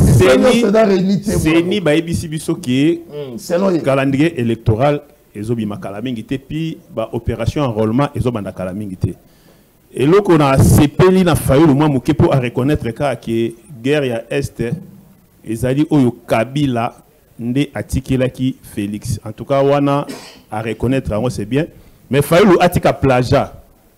c'est ni baïbisi biso qui est calendrier électoral et zobima kalamingité puis ba opération enrôlement et zobanda kalamingité. Et là qu'on a sepeli na Fayulu moi mouké pour reconnaître que guerre ya est ezali oyo Kabila nde atikela ki Félix. En tout cas wana à reconnaître c'est bien. Mais Fayulu atika plaja.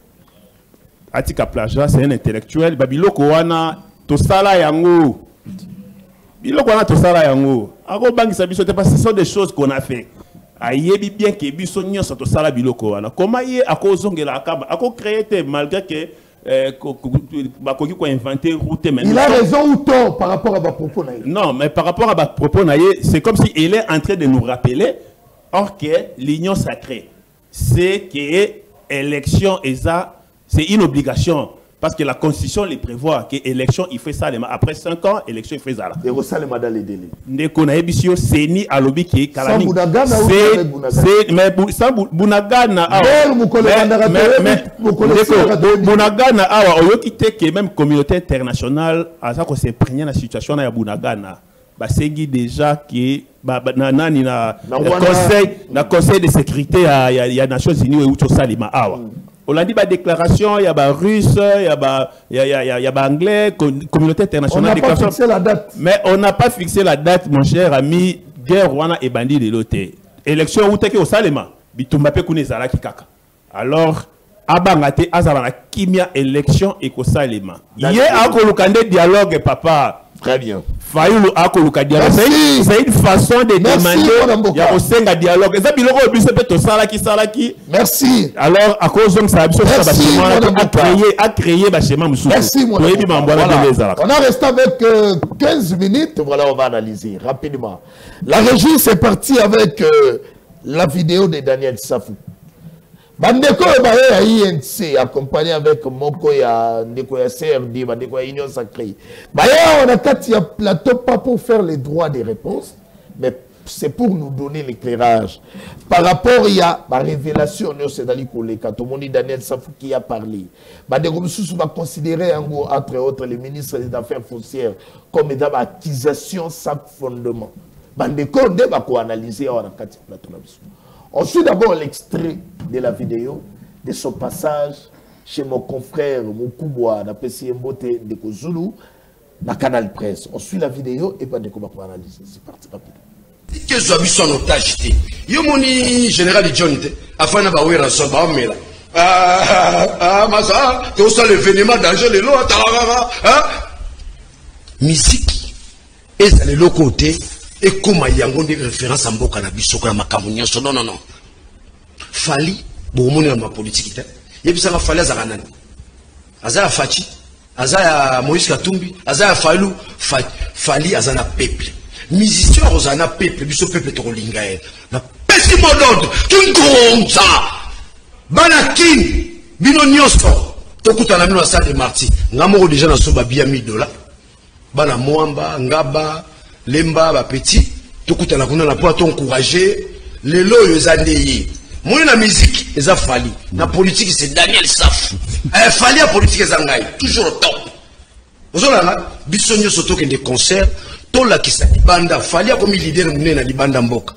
Atika plaja, c'est un intellectuel. Babiloko wana tosala yango. Biloko wana tosala yango. Ako bangi sabiso te parce que ce sont des choses qu'on a fait. Ayebi bien que biso nyonso tosala biloko wana. Comment yé ako zongela akaba, ako créer malgré que euh, bakoki ko inventer route maintenant. Il a raison ou tort par rapport à ma propos naïe. Non, mais par rapport à ma propos naïe, c'est comme si il est en train de nous rappeler or que l'union sacrée c'est que l'élection c'est une obligation parce que la constitution les prévoit que l'élection il fait ça après cinq ans l'élection il fait ça là et vous ça les dans les délais ne connaît bisio c'est ni à lobby qui est c'est mais ça bunagana mais bunagana awa oyokite que même communauté internationale à ça qu'on s'est imprégné la situation na bunagana basengi déjà qui ba nani na conseil na conseil de sécurité ya ya Nations Unies ou tout ça lima awa on a dit ba déclaration il y a ba russe il y a ba il y a il y a ba anglais communauté internationale on n'a pas fixé la date mais on n'a pas fixé la date mon cher ami guerre wana et bandit de l'autre élection ou teke au salema bitumba pe kunezala ki kaka alors abangate azala kimia élection et ko salema yé akolukande dialogue papa. Très bien. Fayoulou akoluka dialogue. C'est une façon de demander ya osenga dialogue. Eza biloko obise pe to salaki salaki. Merci. Alors à cause de ça biso ça a créé a créé ba schéma mususu. Merci mon ami. On a resté avec euh, quinze minutes, voilà on va analyser rapidement. La régie c'est parti avec euh, la vidéo de Daniel Safou. Bandeko baye ya I N C accompagné avec Moko ya Ndeko ya C R D, Bandeko ya Union Sacrée. Baye on a quatre ya plateau pas pour faire les droits des réponses, mais c'est pour nous donner l'éclairage. Par rapport il y a ma révélation c'est dans les cas tout le monde Daniel Safou qui a parlé. Bandeko Moussou va considérer entre autres les ministres des Affaires foncières comme une accusation sans fondement. Bandeko on va analyser on a quatre plateau là. On suit d'abord l'extrait de la vidéo de son passage chez mon confrère Moukouboua, na P C Mbote de Kozulu, na Canal Presse. On suit la vidéo et pas de comment pour analyser. C'est parti rapidement. Que je suis en otage. Yo moni général John afin na ba wera so ba mela. Ah ah masa, to ça l'événement danger le lo hein? Musique et ça le côté. Et comment il y a des références à Mboka na biso na makamunya so non non non fali bo moni na politique ite yebisa nga fali azaka nani azaya fachi azaya Moïse Katumbi azaya Fallu fali azana peuple musicien ozana peuple biso peuple to linga e na pesi modode kingonza bana king bino nyoso to kutana bino sa de marti ngamo déjà na so ba bia mille dollars bana mwamba ngaba Lemba ba petit tout coûte la kuna na pour t'encourager les loyaux andéi moi la musique les a fallu la politique c'est Daniel Safou elle fallait la politique zangai toujours au top ozolanga bisonyo soto que des concerts to la kisa banda fallait comme leader mune na libanda mboka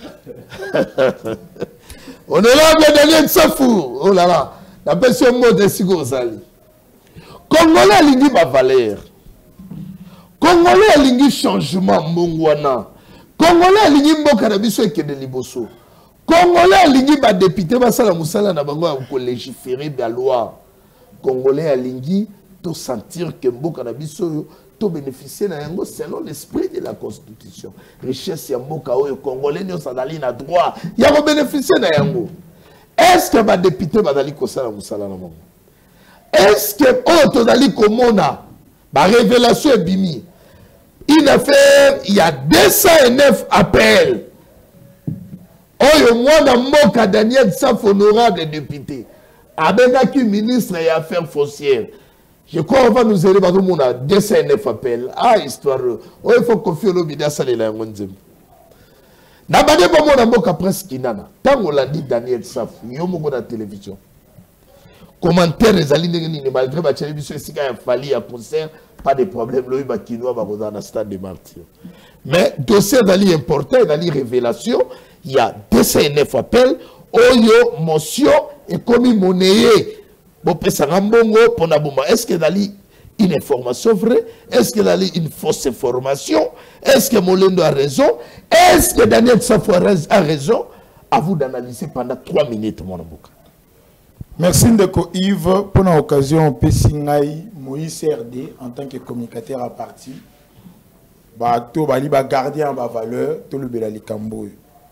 on est là bien Daniel Safou oh là là la personne mode sigo zali Congolais lingi ba valeur Congolais alingi changement mongwana. Congolais alingi mboka na biso ekende liboso. Congolais alingi ba député basala musala na bango ko légiférer ba loi. Congolais alingi to sentir que mboka na biso to bénéficier na yango selon l'esprit de la constitution. Richesse ya mboka oyo Congolais nyo sadali na droit ya ko bénéficier na yango. Est-ce que ba député bazali ko sala musala na bango? Est-ce que o to dali komona ba révélation bimi une affaire, il y a deux cent neuf appels. Oh, moi, dans mon cas, Daniel Saf, honorable député, avec un ministre des Affaires foncières. Je crois qu'on va nous aider parce qu'on a deux cent neuf appels. Ah, histoire. Oh, il faut confier le bidon à la Ngonzem. N'abandonnez pas mon amour qu'à presque nana. Tant qu'on l'a dit Daniel Saf, il y a un la télévision. Commentaire les alignes, malgré la télévision, il y a fallu un concert. Pas de problème, là, il va dans le stade de martyrs. Mais dossier d'ali important, d'ali révélation, il y a deux cent neuf appels, oyo, motion, et comme monnaie. Bon, est-ce que d'ali une information vraie? Est-ce que d'ali une fausse information? Est-ce que Molendo a raison? Est-ce que Daniel Safou a raison? À vous d'analyser pendant trois minutes, mon amour. Merci Ndeko Yves pour l'occasion Pessingaï Moïse C R D en tant que communicateur à partie. Bah to bali ba gardien ba valeur to le belali kambo.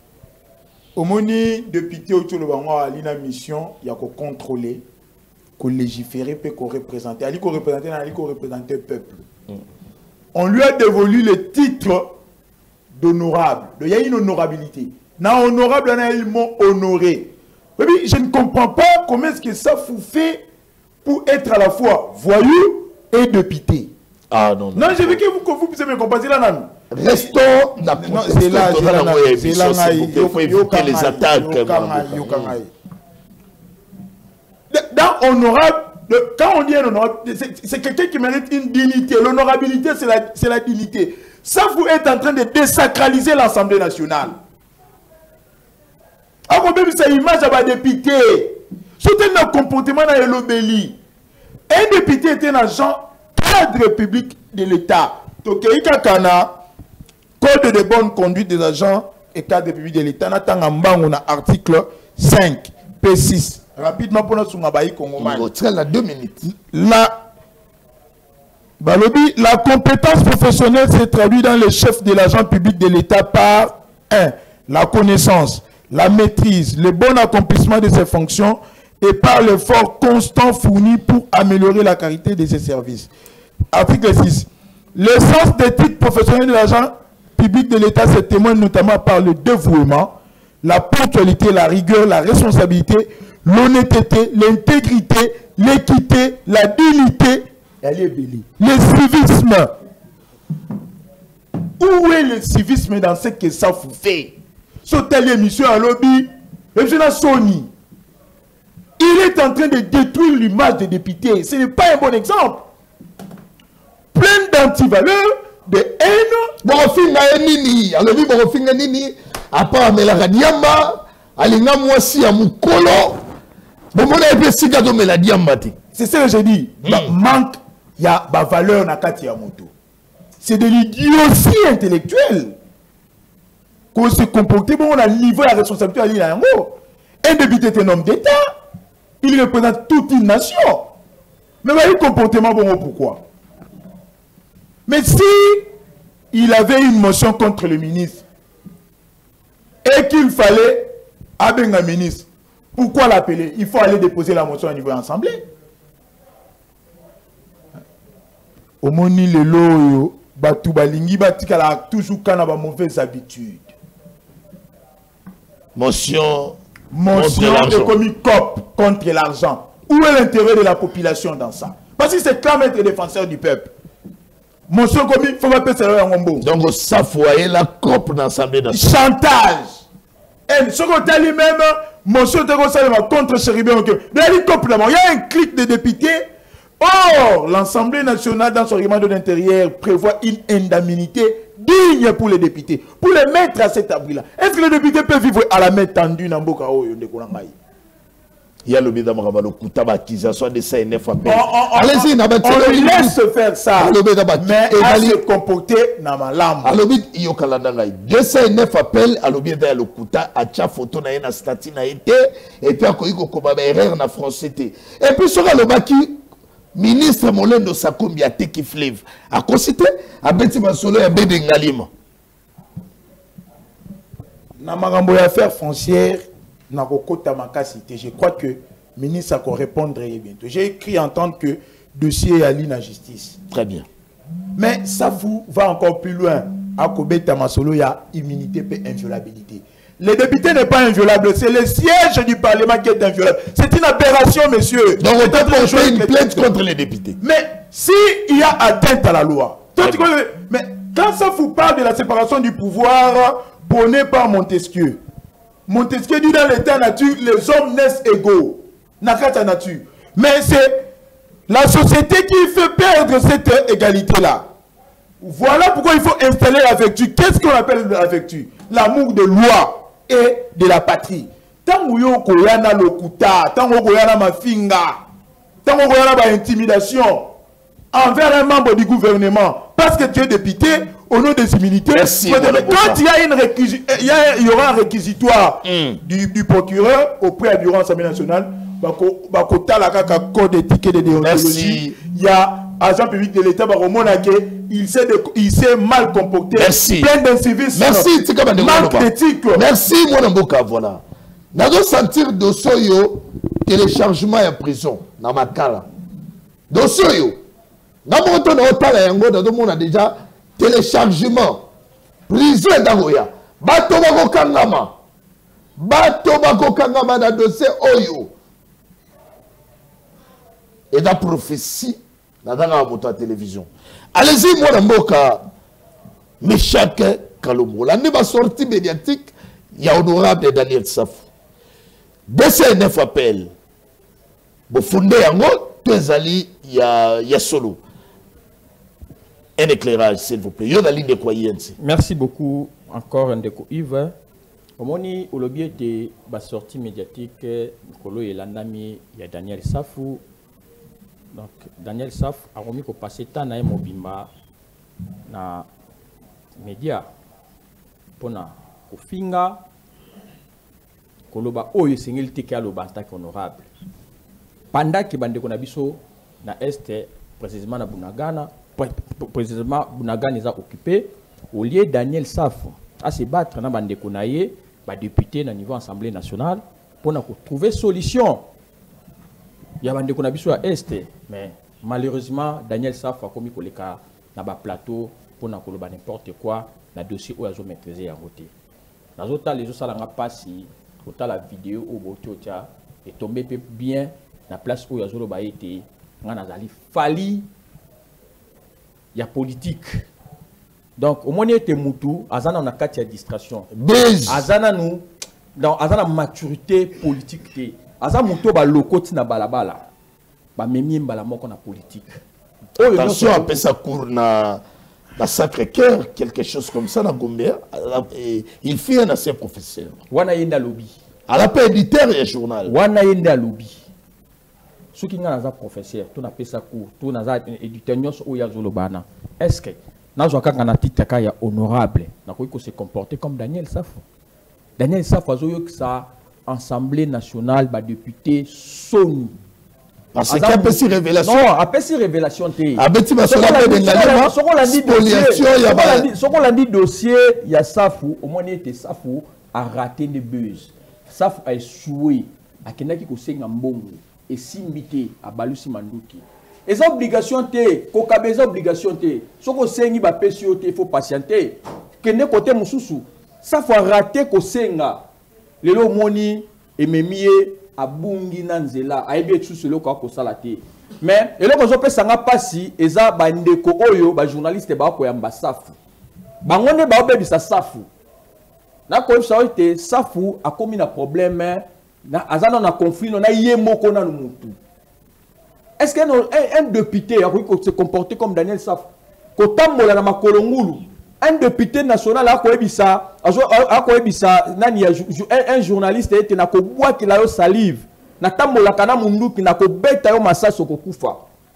Omoni député autour le bango ali na mission ya ko contrôler, ko légiférer pe ko représenter, ali ko représenter ali ko représenter peuple. Mm. On lui a dévolu le titre d'honorable. Il y a une honorabilité. Na honorable na il mot honoré. Je ne comprends pas comment est-ce que ça vous fait pour être à la fois voyou et député. Ah non, non. Non, je veux que vous, que vous puissiez me comprendre là, non. Restons d'accord. C'est là, c'est là, c'est là, il faut éviter les attaques. Dans honorable, quand on dit honorable, c'est quelqu'un qui mérite une dignité. L'honorabilité, c'est la, c'est la dignité. Ça, vous êtes en train de désacraliser l'Assemblée nationale. Alors, même sa image à député, c'était un comportement dans l'obéli. Un député était un agent cadre public de l'État. Donc, il y a un code de bonne conduite des agents et cadres publics de l'État. On a article cinq, P six, rapidement pour notre Sungabaï Congo. La deux minutes. La, Balobi, la compétence professionnelle se traduit dans le chef de l'agent public de l'État par un, la connaissance, la maîtrise, le bon accomplissement de ses fonctions et par l'effort constant fourni pour améliorer la qualité de ses services. Article six. Le sens des titres professionnels de l'agent public de l'État se témoigne notamment par le dévouement, la ponctualité, la rigueur, la responsabilité, l'honnêteté, l'intégrité, l'équité, la dignité, le civisme. Où est le civisme dans ce que ça vous fait? Sauter émission à lobby, et je n'ai Sony. Il est en train de détruire l'image des députés. Ce n'est pas un bon exemple. Plein d'antivaleurs, de haine. Borofinga nini, alobi borofinga nini, apa melaka diamba, alinga mwasi ya mukolo. Bomona epe sika do mela diamba te. C'est ça que je dis. Mm. Manque, il y a ba valeur na kati ya moto. C'est de l'idiotie intellectuelle. Qu'on se comporte, bon, on a le niveau de la responsabilité à l'île. Un député est un homme d'État. Il représente toute une nation. Mais voyez le comportement, bon, pourquoi? Mais si il avait une motion contre le ministre et qu'il fallait avec un ministre, pourquoi l'appeler? Il faut aller déposer la motion au niveau de l'Assemblée. Au moni le loyo, batu balingi batikala toujours kana ba mauvaises habitudes. Motion, motion de commis C O P contre l'argent. Où est l'intérêt de la population dans ça? Parce que c'est clairement être défenseur du peuple. Motion commis, il faut pas passer à Ngombo. Donc ça faut aller la C O P dans l'Assemblée nationale. Chantage. Et ce qu'on dit lui-même, motion de Rosalema contre Chéribé. Mais il y a un clic de députés. Or, l'Assemblée nationale, dans son règlement de l'intérieur, prévoit une indemnité digne pour les députés, pour les mettre à cet abri-là. Est-ce que les députés peuvent vivre à la main tendue dans Boka Oyo de Kolangaï? Il y a le Bédamara, le Koutaba, qui soit des C N F. Allez-y, on lui laisse faire ça. Mais à se comporter dans ma lampe. Alors, il y a Kalandangaï. Deux C N F appellent à l'objet de le Kouta, à tcha photo na yena statine a été, et puis à Koiko Kobaba erreur na français. Et puis sur le Baki, ministre Molendo Sakumbi a teki fleuve. A concité, a beti masolo ya bébé Ngalima. Na marambo ya affaires foncières, na kokota makasité. Je crois que le ministre a répondre bientôt. J'ai écrit entendre que dossier à l'I N A justice. Très bien. Mais ça vous va encore plus loin. À Kobeta Masolo, il y a immunité et inviolabilité. Le député n'est pas inviolable, c'est le siège du Parlement qui est inviolable. C'est une aberration, monsieur. Donc on peut porter une plainte contre les députés. Mais s'il y a atteinte à la loi, mais quand ça vous parle de la séparation du pouvoir prônée par Montesquieu, Montesquieu dit dans l'état nature, les hommes naissent égaux. Nakata nature. Mais c'est la société qui fait perdre cette égalité-là. Voilà pourquoi il faut installer la vertu. Qu'est-ce qu'on appelle la vertu? L'amour de loi et de la patrie. Tant que yo koyana lokuta, tant que koyana mafinga, tant que koyana ba intimidation envers un membre du gouvernement, parce que tu es député, au nom des immunités, merci, quand il y, a une réquisi il, y a, il y aura un réquisitoire mm. du, du procureur auprès de l'Assemblée nationale, code d'éthique et de déontologie, il y a agent public de l'État, il s'est il s'est mal comporté. Merci. Plein d'incivisme. Merci. Manque d'éthique. Merci, mon Mboka. Voilà. Nous allons sentir dossier téléchargement en prison. Dans ma cala. Dossier. Nous avons déjà téléchargement. Prison d'Angoya. Bato bako kangama. Bato bako kangama dans dossier Oyo. Et la prophétie. Dans la télévision. Allez-y, moi, Mboka. Mais chaque Kalomo. La nouvelle sortie médiatique, il y a honorable Daniel Safou. D C N F appelle. Vous fondez en haut, tous ali, il y a solo. Un éclairage, s'il vous plaît. Il y a la ligne de croyance. Merci beaucoup encore, Ndeko Yves. Au moment où le biais de la sortie médiatique, Kolo et l'Andami, il y a Daniel Safou. Donc, Daniel Saf a remis qu'au passé temps na mobimba na média pour na kofinga koloba oyo sengeli te ka loba en tant qu'honorable pendant que bande ko na biso na est précisément na Bunagana précisément Bunagana est occupé au lieu Daniel Safo à se battre na bande ko na ye ba député na niveau Assemblée nationale pour na trouver solution ya bande ko na biso à est mais malheureusement Daniel Safo a commis koleka na ba plateau pour na koloba n'importe quoi na dossier où azo maîtriser ya voter dans autres les autres salanga passi autant la vidéo au botocha est tombé bien la place où yazolo ba été ngana zali fali ya politique donc au moins était mutu azana na kati ya distraction azana nous dans azana maturité politique te azana mutu ba lokoti na balabala ba memi mbala moko na politique attention après ça court na la Sacré-Cœur, quelque chose comme ça, dans Gombe, il fait un ancien professeur. Wana yenda lobby. À la paix éditeur et journal. Wana yenda lobby. Ce qui n'a pas professeur, tout n'a pas ça court, tout n'a pas éditeur, ou ya zolobana. Est-ce que, n'a pas qu'un titre honorable, n'a pas se comporter comme Daniel Safo. Daniel Safo a eu que ça, Assemblée nationale, bah député Sony. Parce qu'il y a peu de révélation. Non, à peu de révélation. À peu de Ce qu'on a dit dossier, il y a Safou, au moins il était Safou a raté des buzz. Safou a échoué à Kenaki Kosenga Mbongo et Simbité à Balusi Manduki. Les obligations, les obligations, ce qu'on sait, il faut patienter. Kene côté Moussoussou, Safou a raté Kosenga. Les lots moni et Memie. Abungi nanzela aibe tout cela ko ko salate mais et là ko zo pesa nga pasi eza bandeko oyo ba journaliste ba ko yamba Safu bangonde ba obebisa Safu na ko ça été Safu a commis na problème na azana na conflit na yemoko na mutu est-ce que un, un député a se comporter comme Daniel Safu ko tambola na makolongulu un député national a koebisa a koebisa nani un journaliste était na ko bois ki la yo salive na tambola kana mundu ki na ko beta yo masaso ko kufa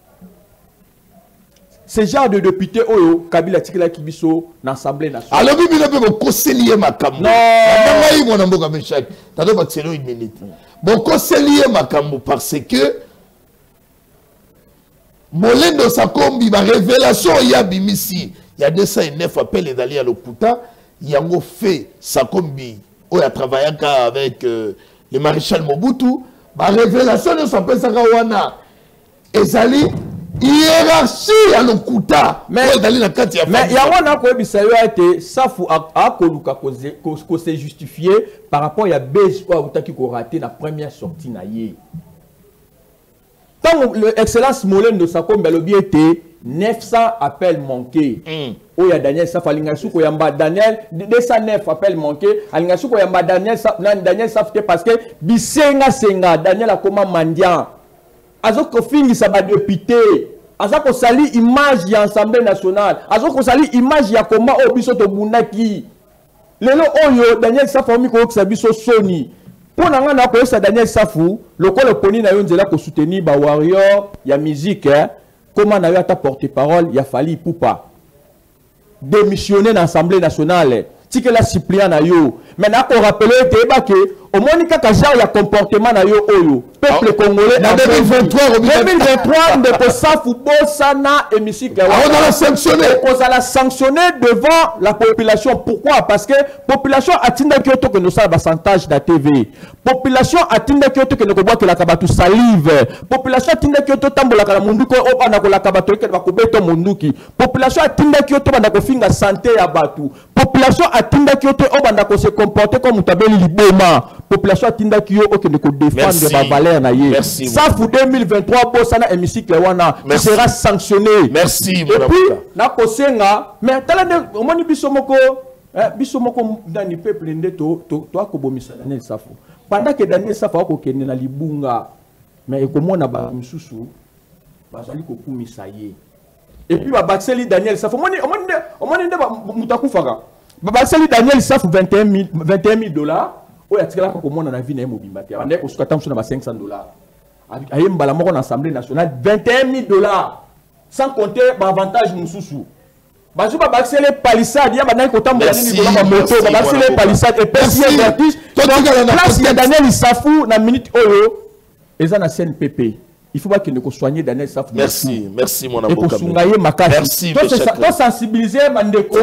ce genre de député oyo Kabila tikila kibiso na assemblée nationale alors bibile pe ko koselier makambo non ngai mona mboka meshaki tado ba tselo une minute bon koselier makambo parce que Molendo Sakombi ba révélation ya bimisi. Il y a deux cent neuf appels et d'aller à l'Okuta. Il y a un fait Sakombi. On a travaillé avec euh, le maréchal Mobutu. Ma révélation de s'appelle Sakawana. Et ça hiérarchie à l'Okuta. Mais il y a un peu de été Safou a qu'on s'est justifié par rapport à Bez qui a raté la première sortie. Tant l'excellence Molendo Sakombi a été neuf cents appels manqués. Mm. Oh, il y a Daniel Saf, Alingasou, Yamba Daniel, deux cent neuf appels manqués. Alingasou, Yamba Daniel Saf, Daniel Saf, parce que Bisenga Senga, Daniel a comment mandian. Azoko fingi sa ba député. Azoko sali image ya Assemblée nationale. Azoko sali image ya comment Obiso to Bundaki. Lelo Oyo, Daniel Saf, Omiko Oksabiso Sony. Pour n'anga na ko sa Daniel Safu, le col poni na yo nzela ko soutenir ba warrior ya musique hein. Comment n'a eu à ta porte-parole, il a fallu Poupa démissionner dans l'Assemblée nationale. Si que la Cyprien na yo. Maintenant, qu'on rappelle que au moins, il y a un comportement na yo oyo. Peuple congolais. En deux mille vingt-trois, deux mille vingt-trois, de Kosa Football Sana et Missik. On a sanctionné. On a sanctionné devant la population. Pourquoi? Parce que la population a tinda kyoto que nous savons pourcentage de la T V. Population a tinda kyoto que nous voit que la kabatu salive. Population a tinda kyoto tambola kala munduko opana ko la kabatu que va kubeto munduki. Population a tinda kyoto banda ko finga santé ya batu. Population a tinda kyoto obanda ko se comporter comme mutabeli liboma. Population a tinda kyoto que ne ko défendre ba valeur na ye. Ça pour deux mille vingt-trois bossana hémicycle wana sera sanctionné. Merci. Et puis na ko senga mais talande au moni bisomoko bisomoko dans peuple ndeto to to akobomisa Daniel Safo. Pendant que Daniel Safo akokende na libunga mais ekomona ba misusu bazali ko kumisa ye. Et puis ba Baxeli Daniel Safo moni moni moni nde mutakufaka. Ba Baxeli Daniel Safo vingt et un mille dollars. Il y a des vie na mobimba te ande ko sukata msuna ba cinq cents dollars ayemba la moko na assemblée nationale vingt et un mille dollars sans compter ba avantage mususu bazuba ba accélé palissade ya ba na ko tambola ni ko ba moto ba accélé palissade et personne d'artiste place de Daniel Safou na minute oyo eza na C N P P. Il faut pas qu'il ne soigne Daniel Safou. Merci, merci mon amour. Merci. Pour sensibiliser Mandeko.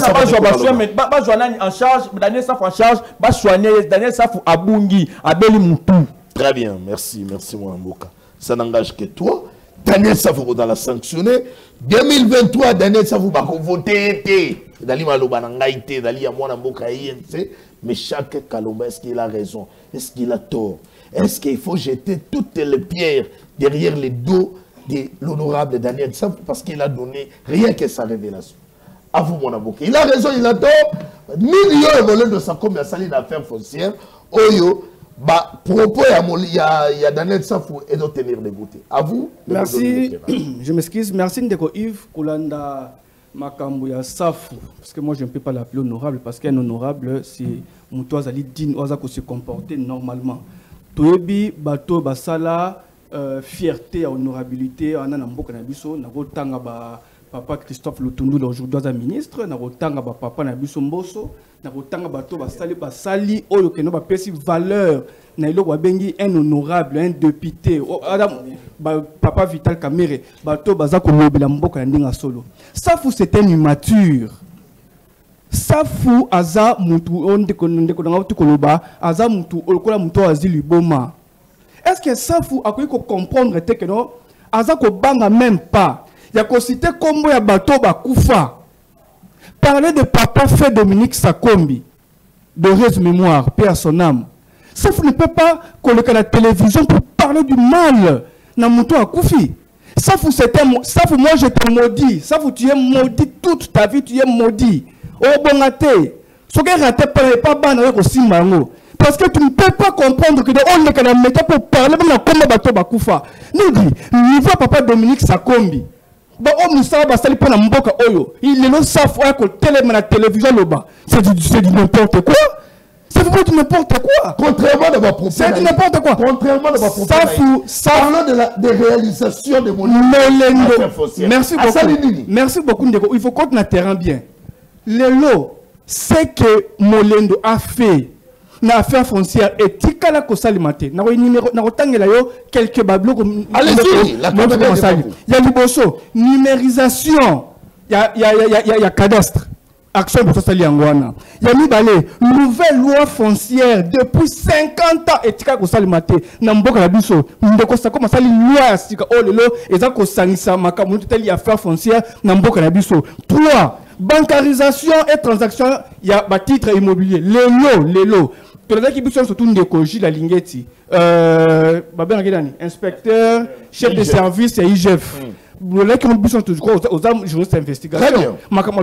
Pas soigner en charge, Daniel Safou en charge, pas soigner Daniel Safou à Bungi, à Belimoutou. Très bien, merci, merci mon amour. Ça n'engage que toi. Daniel Safou dans la sanctionner. deux mille vingt-trois, Daniel Safou va voter. Dali Maloba Nangaïté, Dali Amouana Mboka I N C. Mais chaque Kalomba, est-ce qu'il a raison? Est-ce qu'il a tort? Est-ce qu'il faut jeter toutes les pierres derrière les dos de l'honorable Daniel Safou parce qu'il a donné rien que sa révélation? À vous, mon avocat. Il a raison, il a tort. Millions de voleurs de sa comme il y a sali d'affaires foncières. Oyo, bah, propos, il y a Daniel Safou et d'obtenir des beautés. À vous. Merci. Je m'excuse. Merci Ndeko Yves Kolanda Makambuya Safou. Parce que moi, je ne peux pas l'appeler honorable parce qu'un honorable, c'est Moutoua Zali Din, Oza ko se comporter normalement. Toyebi bato basala euh, fierté à honorabilité on a namboka na biso na kotanga ba papa Christophe Lutundu aujourd'hui un ministre na kotanga ba papa na biso Mboso na kotanga bato basali basali oyo ke no ba pesi valeur na iloko bengi un honorable un député adam ba papa Vital Kamerhe bato baza ko lobela mboka na ndinga solo. Safou c'est un immature. Safou aza mutu onde konde konanga tu koloba aza mutu olokola mutu azili boma. Est-ce que Safou a pu comprendre que non aza ko banga même pas ya ko citer kombo ya bato ba kufa. Parler de papa fait Dominique Sakombi de heureuse mémoire paix à son âme. Safou ne peut pas coller à la télévision pour parler du mal na mutu akufi. Safou c'était Safou moi je te maudis. Safou tu es maudit toute ta vie tu es maudit. Oh bon raté, ce qui est raté pas ban avec aussi mango. Parce que tu ne peux pas comprendre que on est quand même pour parler même comme bateau bakufa. Nous dit niveau papa Dominique Sakombi. Ba o musa ba sali pona mboka oyo. Il est non Safou à côté de la télévision là-bas. C'est du c'est du n'importe quoi. C'est du n'importe quoi. Contrairement à ma propos. C'est du n'importe quoi. Contrairement à ma propos. Safou, parlons de la des réalisations de mon Merci beaucoup. Merci beaucoup Ndeko. Il faut qu'on ait terrain bien. Lelo, c'est que Molendo a fait na affaire foncière et tikala ko salimate na ko numéro na ko tangela yo quelques bablo ko allez-y la il y a liboso numérisation il y a il y a il y a il y a cadastre action pour sali ngwana il y a mibale nouvelle loi foncière depuis cinquante ans et tikala ko salimate na mboka la biso ndeko sa comme sali loi sika o lelo eza ko sangisa makamu teli affaire foncière na mboka la biso. Trois, bancarisation et transaction, il y a des titres immobiliers. Les lots, les lots. Pour les qui sont surtout des cogies, la Lingeti. Euh, inspecteur, chef de service et I G F. Pour les qui sont toujours aux armes juristes d'investigation.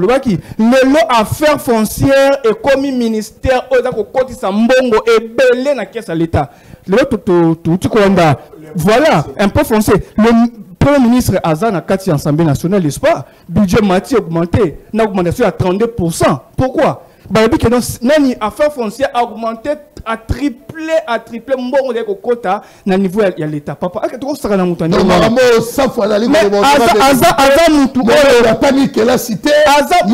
Le lot affaires foncières et commis ministère, aux côté Sambongo et belé na caisse à l'État. Le lot tout tout voilà, un peu foncé. Le Premier ministre Azan a quatre Assemblée nationale, n'est-ce pas? Budget matière augmenté, n'a augmentation à trente-deux pour cent. Pourquoi? Bah, que non, affaires foncières a augmenté, a triplé, a triplé, bon, de quota, na niveau de l'État. Papa, est-ce que tu as montagne? Non, maman, ça faut aller. Mais Azan, Azan, Moutou, la panique qu'elle a cité. Azan,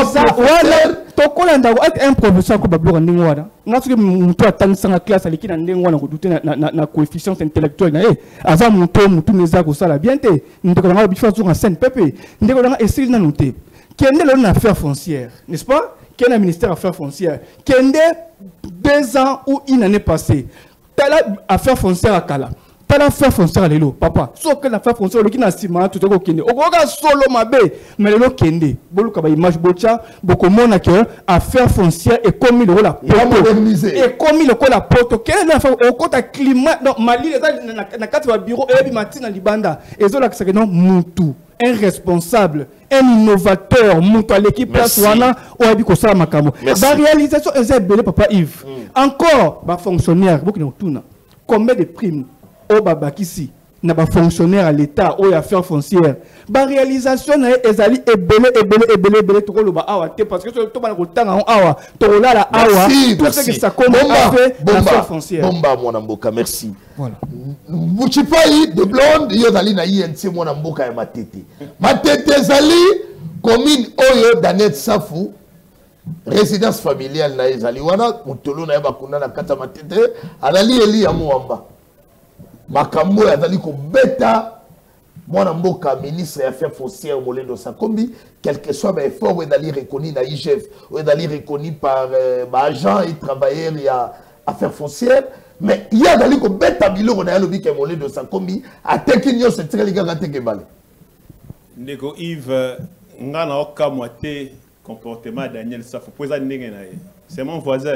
Tokolanda est un professeur ko bablo ndingo wada ngasuke mutu atangisa na classe aliki na ndingo wana ko douter na na na coefficient intellectuel na eh aza mutu mutu neza ko sala bien te ndeko nga bifa sur en scène pepe ndeko nga essayer na noter kende le na affaire foncière n'est-ce pas kende ministère affaires foncières kende deux ans ou une année passée tala affaire foncière à Kala tala affaire foncière lelo papa so que l'affaire foncière le qui na sima tout ko kende o ga solo mabe mais lelo kende boluka ba image bocha boko mona que affaire foncière et comme le la moderniser et comme le ko la poto quel est affaire au côté climat non mali na na quatre bureau et bi matina libanda ezo la que non mutu un responsable un innovateur mutu à l'équipe place wana o abi ko sala makambo ba réalisation est belé papa Yves encore ba fonctionnaire beaucoup na tuna combien de primes au babakisi na ba fonctionnaire à l'état ou affaires foncières ba réalisation na ezali ebele ebele ebele ebele to ko ba awa te parce que to ba ko tanga awa to la la awa tout ce que ça comme fait affaires foncières bomba mwana mboka merci voilà Buchipai de blonde yo zali na I N C mwana mboka ya matete matete zali commune oyo Daniel Safou résidence familiale na ezali wana mutolo na bakunda na kata matete alali eli ya muamba makambo azali ko beta mwana mboka ministre ya affaires foncières Molendo Sakombi quel que soit ba effort ou d'aller reconnu na I G F ou d'aller reconnu par euh, ba agent et travailleur ya affaires foncières mais il y a d'aller ko beta biloko na lobi ke Molendo Sakombi ateki nyo se tireli ga teke bale ndeko Yves ngana okamwate comportement Daniel Safou poza ndenge na ye c'est mon voisin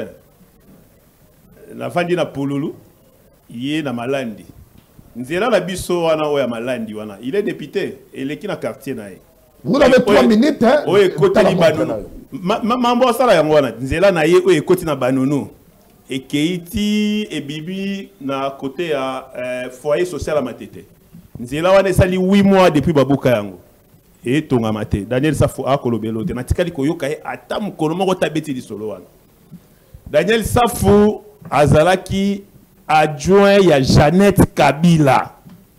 la fandi na Pululu yé na Malandi nzela na biso wana oya Malandi wana il est député eleki na quartier na ye vous avez trois minutes hein oye côté ni banunu mambo sala yango wana nzela na ye oye côté na banunu et keiti et bibi na côté ya euh, foyer social à Matete nzela wana sali huit mois depuis babuka yango et tonga mate Daniel Safou a kolobelo de natikali koyoka e atam kolomoko tabeti di solo wana Daniel Safou azalaki adjoint ya Jeannette Kabila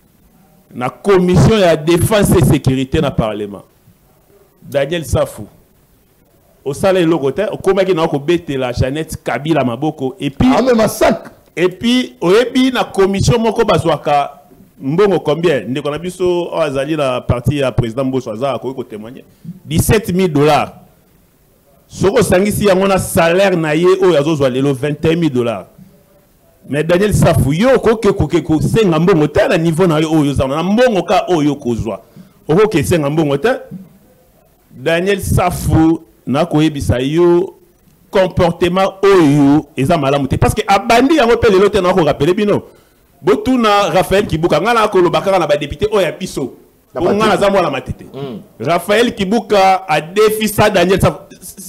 na commission ya défense et sécurité na parlement Daniel Safou au salé logote okomaki na ko betela Jeannette Kabila maboko et puis ah mais massacre et puis oyebi na commission moko bazwaka mbongo combien ndeko na biso azali la partie ya président Mbosso azala ko témoigner dix-sept mille dollars soko sangisi yango na salaire na ye o yazozwa lelo vingt et un mille dollars mais Daniel Safou yo ko ke ko ke ko senga mbongo ta na niveau na yo o yozana na mbongo ka o yo kozwa o ke senga mbongo ta Daniel Safou na ko yebisa yo comportement oyo eza malamu te parce que abandi yango pe lelo te na ko rappeler bino Botuna Raphaël Kibuka ngana kolobaka na ba député oya biso ngana za mwana matete Raphaël Kibuka a défi ça Daniel Safou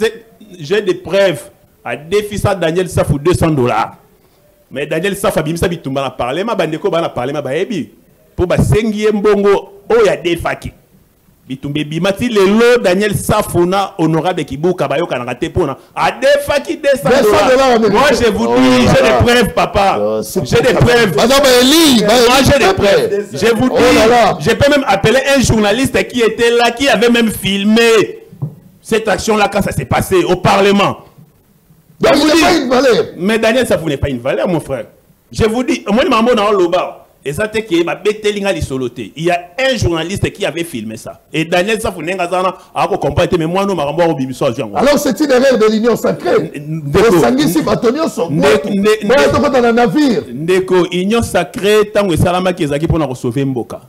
j'ai des preuves a défi ça Daniel Safou deux cents dollars mais Daniel Safou bimisa bitumba na parlement bandeko ba na parlement ba yebi pour ba sengiye mbongo oya defaki bitumbe bimati lelo Daniel Safou na honorable Kibuka ba yoka na raté pona a defaki deux cents dollars moi je vous dis j'ai des preuves papa j'ai des preuves madame Eli moi j'ai des preuves je vous dis je peux même appeler un journaliste qui était là qui avait même filmé cette action là quand ça s'est passé au parlement donc il n'est pas une valeur mais Daniel Safou n'est pas une valeur mon frère je vous dis moi je m'en dans loba et ça c'est que ma betelinga li soloté il y a un journaliste qui avait filmé ça et Daniel Safou n'engazana a ko comprendre mais moi no marambo au bimiso ajango alors c'est une erreur de l'union sacrée de sangisi batonio so ndeko ko na navire ndeko union sacrée tango salama ki ezaki pona ko sauver mboka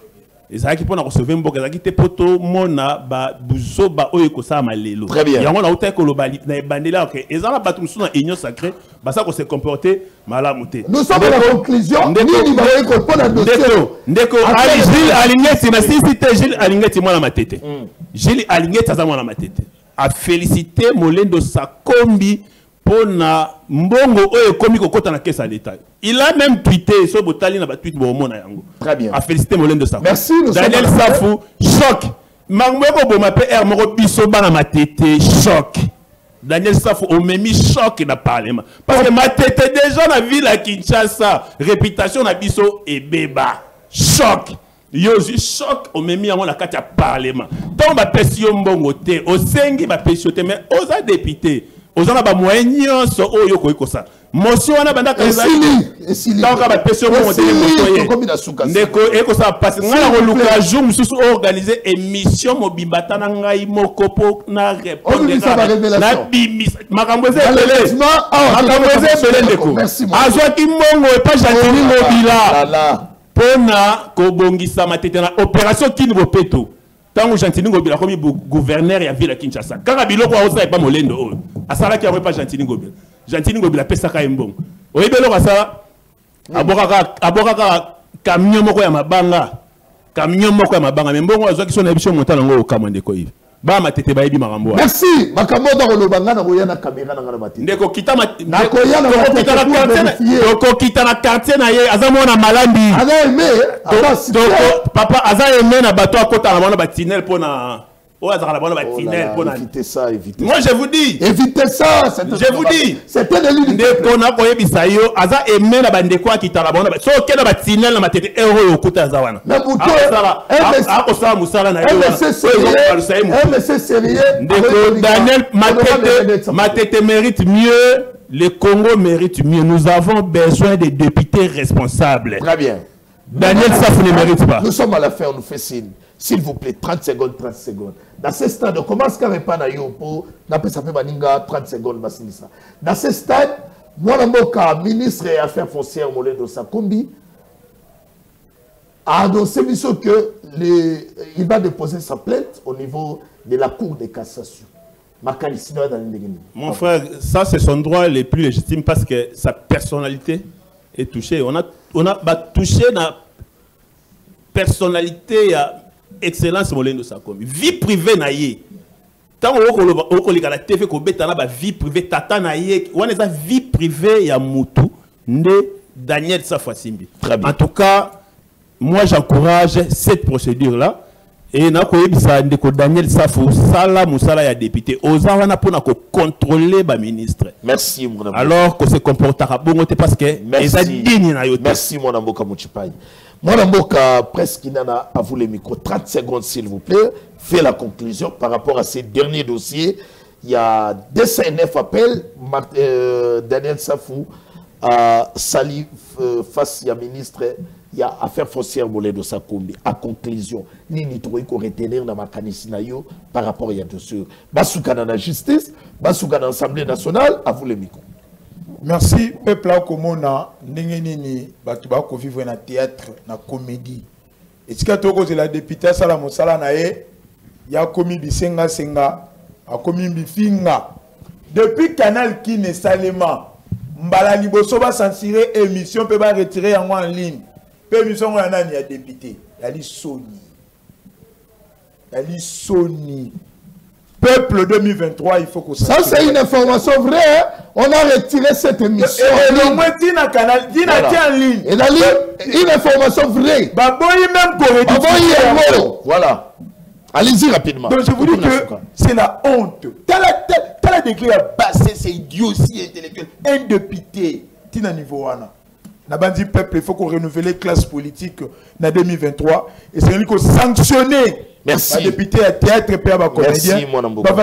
ezaki pona ko sauver mboka ezaki te poto mona ba buzoba oyo ko sa malelo yango na uta ko lobali na bandela que ezala batu musuna union sacrée basa ko se comporter malamu te nous sommes à la conclusion nini ba ko pona dossier ndeko Gilles Alingeti na cité Gilles Alingeti mwana matete Gilles Alingeti aza mwana matete a féliciter Molendo Sakombi pona mbongo oyo komi kokota na caisse à l'état il a même tweeté so botali na ba tweet bo mona yango très bien a féliciter Molendo Sakombi merci Daniel Safou choc mangweko bo mape er moko biso bana matete choc Daniel Safou au même choc na parlement parce que matete déjà na ville à Kinshasa réputation na biso et beba choc yo choc au même yango na kati ya parlement donc ba pesio mbongo te o sengi ba pesio te mais oza député ozana ba moyen so oyo ko ikosa motion wana banda kaza esili donc ba pesio mbongo te moto ndeko eko sa passe ngala ko luka jour mususu organiser émission mobimba tana ngai moko po na répondre na bimis makambo ze belé makambo ze belé ndeko azwa ki mbongo e pa jatini mobila pona ko bongisa matete na opération kini bopeto tango Gentini Ngobila comme gouverneur ya ville ya Kinshasa kaka biloko aosa pa Molendo oyo asala ki pa Gentini Ngobila Gentini Ngobila pesa ka mbongo oyebelo kasala aboka aboka camion moko ya mabanga camion moko ya mabanga mbongo azwa ki sona biso montana ngo okamande ko hivi ba matete ba yebi makambo merci makambo da ko lobanga na koya na caméra na ngana matete ndeko kita na koya na quartier ko kita na quartier na ye azamona malandi aza aimé papa aza aimé na bato akota na mona ba tunnel pona Évitez ça, évitez Moi, je vous dis. Évitez ça. Je vous dis. C'était de l'unité. On a koye bisayo, aza aimé la bande quoi qui t'a la bonne. So que na batinel na matete euro okuta zawana. Mais vous ah ko sa musala na yo. C'est sérieux. Mais c'est sérieux. Ndeko Daniel Matete Matete mérite mieux. Le Congo mérite mieux. Nous avons besoin de députés responsables. Très bien. Daniel Safou ne mérite pas. Nous sommes à la fin, on nous fait signe. S'il vous plaît, trente secondes, trente secondes. Dans ce stade, on commence à répondre à Yopo, ça fait trente secondes. Dans ce stade, moi, le ministre des Affaires foncières, Molendo Sakombi, a annoncé qu'il va déposer sa plainte au niveau de la Cour de cassation. Mon frère, ça c'est son droit le plus légitime parce que sa personnalité est touchée. On a, on a bah, touché la personnalité à excellence Molendo Sakombi. Vie privée naïe. Tant qu'on a la T V qu'on bête la vie privée tata naïe. On a vie privée ya mutu de Daniel Safasimbi. En tout cas, moi j'encourage cette procédure là. Et na koyebisa ndeko Daniel Safou sala musala ya député oza wana pona ko contrôler ba ministre. Merci mon ami. Alors que se comportera bongo te parce que eza digne na yo. Merci mon amboka Muchipai. Mon amboka presque nana à vous les micros trente secondes s'il vous plaît. Fait la conclusion par rapport à ces derniers dossiers. Il y a deux C N F appels euh, Daniel Safou à sali euh, face à ministre. Il y a affaire foncière Molendo Sakombi. À conclusion, ni ni trouver qu'on retenir dans ma canisinayo par rapport à dossier. Basouka dans la justice, Basouka dans l'Assemblée nationale, à vous les micros. Merci, peuple à Komona, Nengenini, Batouba, ko vivre dans théâtre, dans comédie. Et si tu as la députée Salamo Salanae, il y a commis Bisenga Senga, a commis Bifinga. Depuis Canal Kine Salema, Mbala Liboso va censurer émission, peut pas retirer en ligne. Permission à un député. Il y a Sony. Il y a Sony. Peuple deux mille vingt-trois, il faut que ça. Ça, c'est une information vraie. Hein? On a retiré cette émission. Et le moins, dit dans canal, dit en ligne. Et la ligne, une information vraie. Baboyi même pour Baboyi voilà. Allez-y rapidement. Donc je vous dis que c'est la honte. T'as la décret à passer, c'est idiotie intellectuelle. Un député, tu as niveau wana. Nabandi peuple, il faut qu'on renouvelle les classes politiques en deux mille vingt-trois. Et c'est lui qui a sanctionné. Merci. Les députés à théâtre et à comédien. Merci, mon amboka.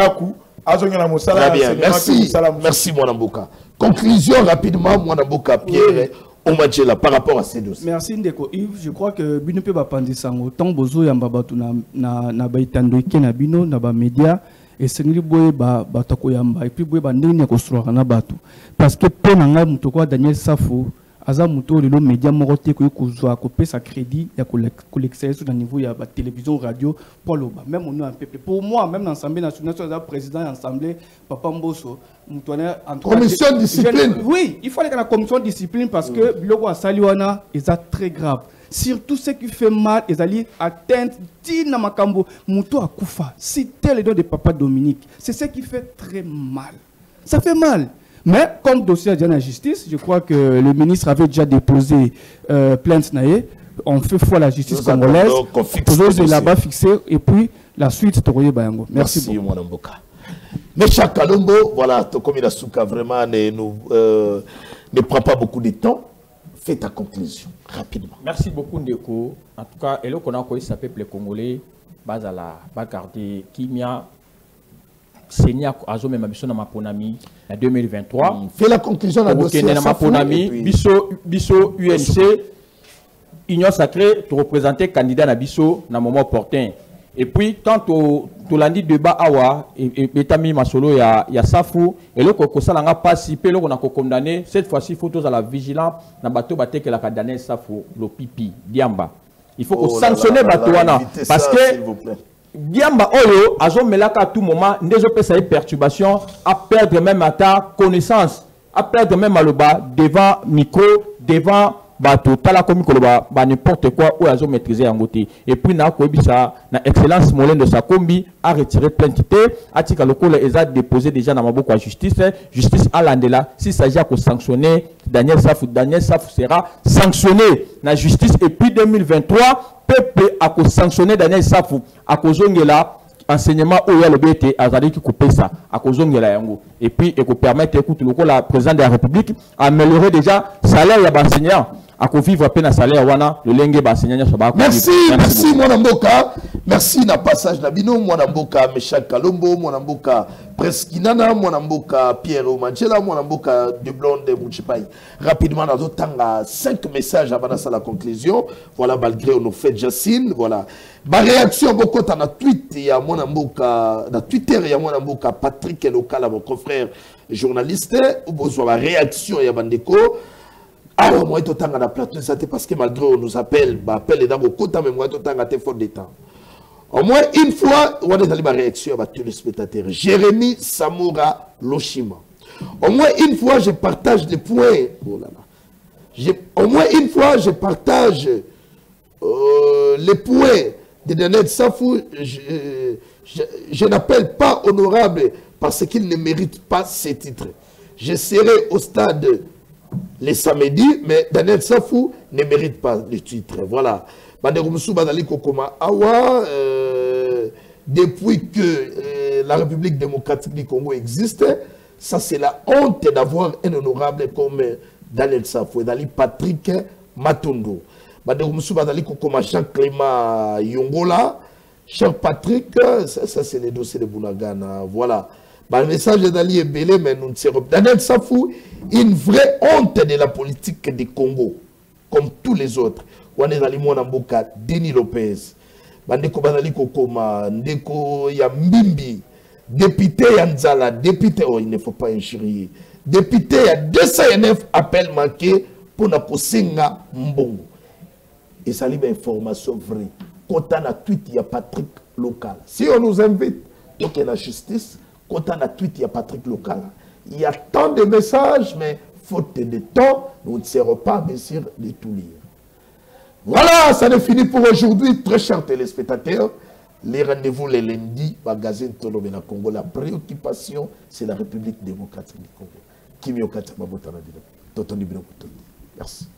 Très bien, merci. Merci, mon amboka. Conclusion rapidement, mon amboka, Pierre. Omadjela par rapport à ces dossiers. Merci Ndeko Yves. Je crois que Bino peut pas penser ça. Autant Bozo Yambabatu na na na baitando na Bino na ba média et c'est lui boye ba batako yamba et puis boye ba ndeni ya construire na batu parce que pe na ngai mutoko Daniel Safou aza muto le média moroté ko kozwa ko pe sa crédit ya collecter sur le niveau ya ba télévision radio pour le même on a un peuple pour moi même dans l'Assemblée nationale sur président de l'Assemblée Papa Mbosso en commission de discipline. Oui, il faut aller à la commission de discipline parce que biloko asaliwana est très grave. Surtout ce qui fait mal, ils allaient atteindre Tina Makambo, Mouto Akoufa. C'était le don de Papa Dominique. C'est ce qui fait très mal. Ça fait mal. Mais comme dossier de la justice, je crois que le ministre avait déjà déposé euh, plainte naïe. On fait foi la justice Nous congolaise. Nous là-bas fixé et puis la suite, Toroye Bayango. Merci, Merci beaucoup. Mon Mais chaque Kalombo, voilà, comme il a souka vraiment ne, nous, euh, ne prend pas beaucoup de temps. Fais ta conclusion rapidement. Merci beaucoup Ndeko. En tout cas, et là qu'on a envoyé ça peuple congolais, base à la bagarde Kimia, Seigneur Azome Mabiso na Maponami en deux mille vingt-trois. Fais la conclusion dans le dossier. Na Maponami, Biso Biso U N C, Union Sacrée, tu représentais candidat na Biso na moment opportun. Et puis, quand tu l'as dit débat awa, et Betami Masolo, il y a Safou, et là, quand ça n'a pas participé, là, on a condamné, cette fois-ci, il faut tous à la vigilance, dans le bateau, que la Daniel Safou, le pipi, Diamba. Il faut qu'on sanctionne le bateau, parce que Diamba, Oyo, Azom Melaka à tout moment, ne peut pas perturbation, à perdre même à ta connaissance, à perdre même à le bas, devant micro, devant. Bato tala komi koloba ba n'importe quoi ou azo maîtriser en côté et puis na ko bisa na excellence Molendo Sakombi a retiré plainte a tika lokole eza déposé déjà na maboko à justice justice à landela s'il s'agit à sanctionner Daniel Safou Daniel Safou sera sanctionné na justice et puis deux mille vingt-trois peuple a sanctionné Daniel Safou à kozongela enseignement où il y a le B T a dit qu'il coupe ça à cause de la yango et puis et qu'on permettre écoute le la président de la République améliorer déjà salaire ya enseignant à qu'on vivre à peine à salaire wana le lengue enseignant ça va. Merci merci mon amboka merci na passage na bino mon amboka Meshak Kalombo mon amboka Preskinana mon amboka Pierre Omanchela mon amboka de Blonde Mouchipai rapidement dans autant cinq messages avant la conclusion voilà malgré nos fêtes Jacine voilà ma réaction beaucoup dans la tweet il y a mon amboka dans Twitter il y a mon amboka Patrick Local mon confrère journaliste ou besoin la réaction il y a Bandeko. Alors, moi, je suis en plateau, c'est parce que malgré on nous appelle, bah, appelle les dames au côté, mais moi, je suis en faute de temps. Au moins une fois, on est dans ma réaction à tous les spectateurs. Jérémy Samoura Loshima. Au moins une fois, je partage les points. Oh là là. Au moins une fois, je partage euh, les points de Daniel Safou. Je, je, je n'appelle pas honorable parce qu'il ne mérite pas ces titres. Je serai au stade les samedis, mais Daniel Safou ne mérite pas le titre. Voilà. Euh, depuis que euh, la République démocratique du Congo existe, ça c'est la honte d'avoir un honorable comme Daniel Safou et Dali Patrick Matondo. Jean-Clément Yongola, cher Patrick, ça, ça c'est les dossiers de Bounagana. Voilà. Bah, le message d'Ali est belé, mais nous ne serons pas. Daniel Safou, une vraie honte de la politique du Congo, comme tous les autres. On est dans les mois d'Amboka, Denis Lopez, Bandeko Banali Kokoma, Ndeko Yambimbi, député Yanzala, député, oh, il ne faut pas injurier. Député, il y a deux cent neuf appels manqués pour la Kosenga Mbongo. Et ça livre information vraie. Quand on a tweet, il y a Patrick Local. Si on nous invite, donc il y a la justice. Quand on a tweet, il y a Patrick Local. Il y a tant de messages, mais faute de temps, nous ne serons pas bien sûr de tout lire. Voilà, ça n'est fini pour aujourd'hui, très chers téléspectateurs. Les rendez-vous les lundis, magazine Tolobena Congo. La préoccupation, c'est la République démocratique du Congo. Kimi Okata Mabotana Toto Nibino. Merci.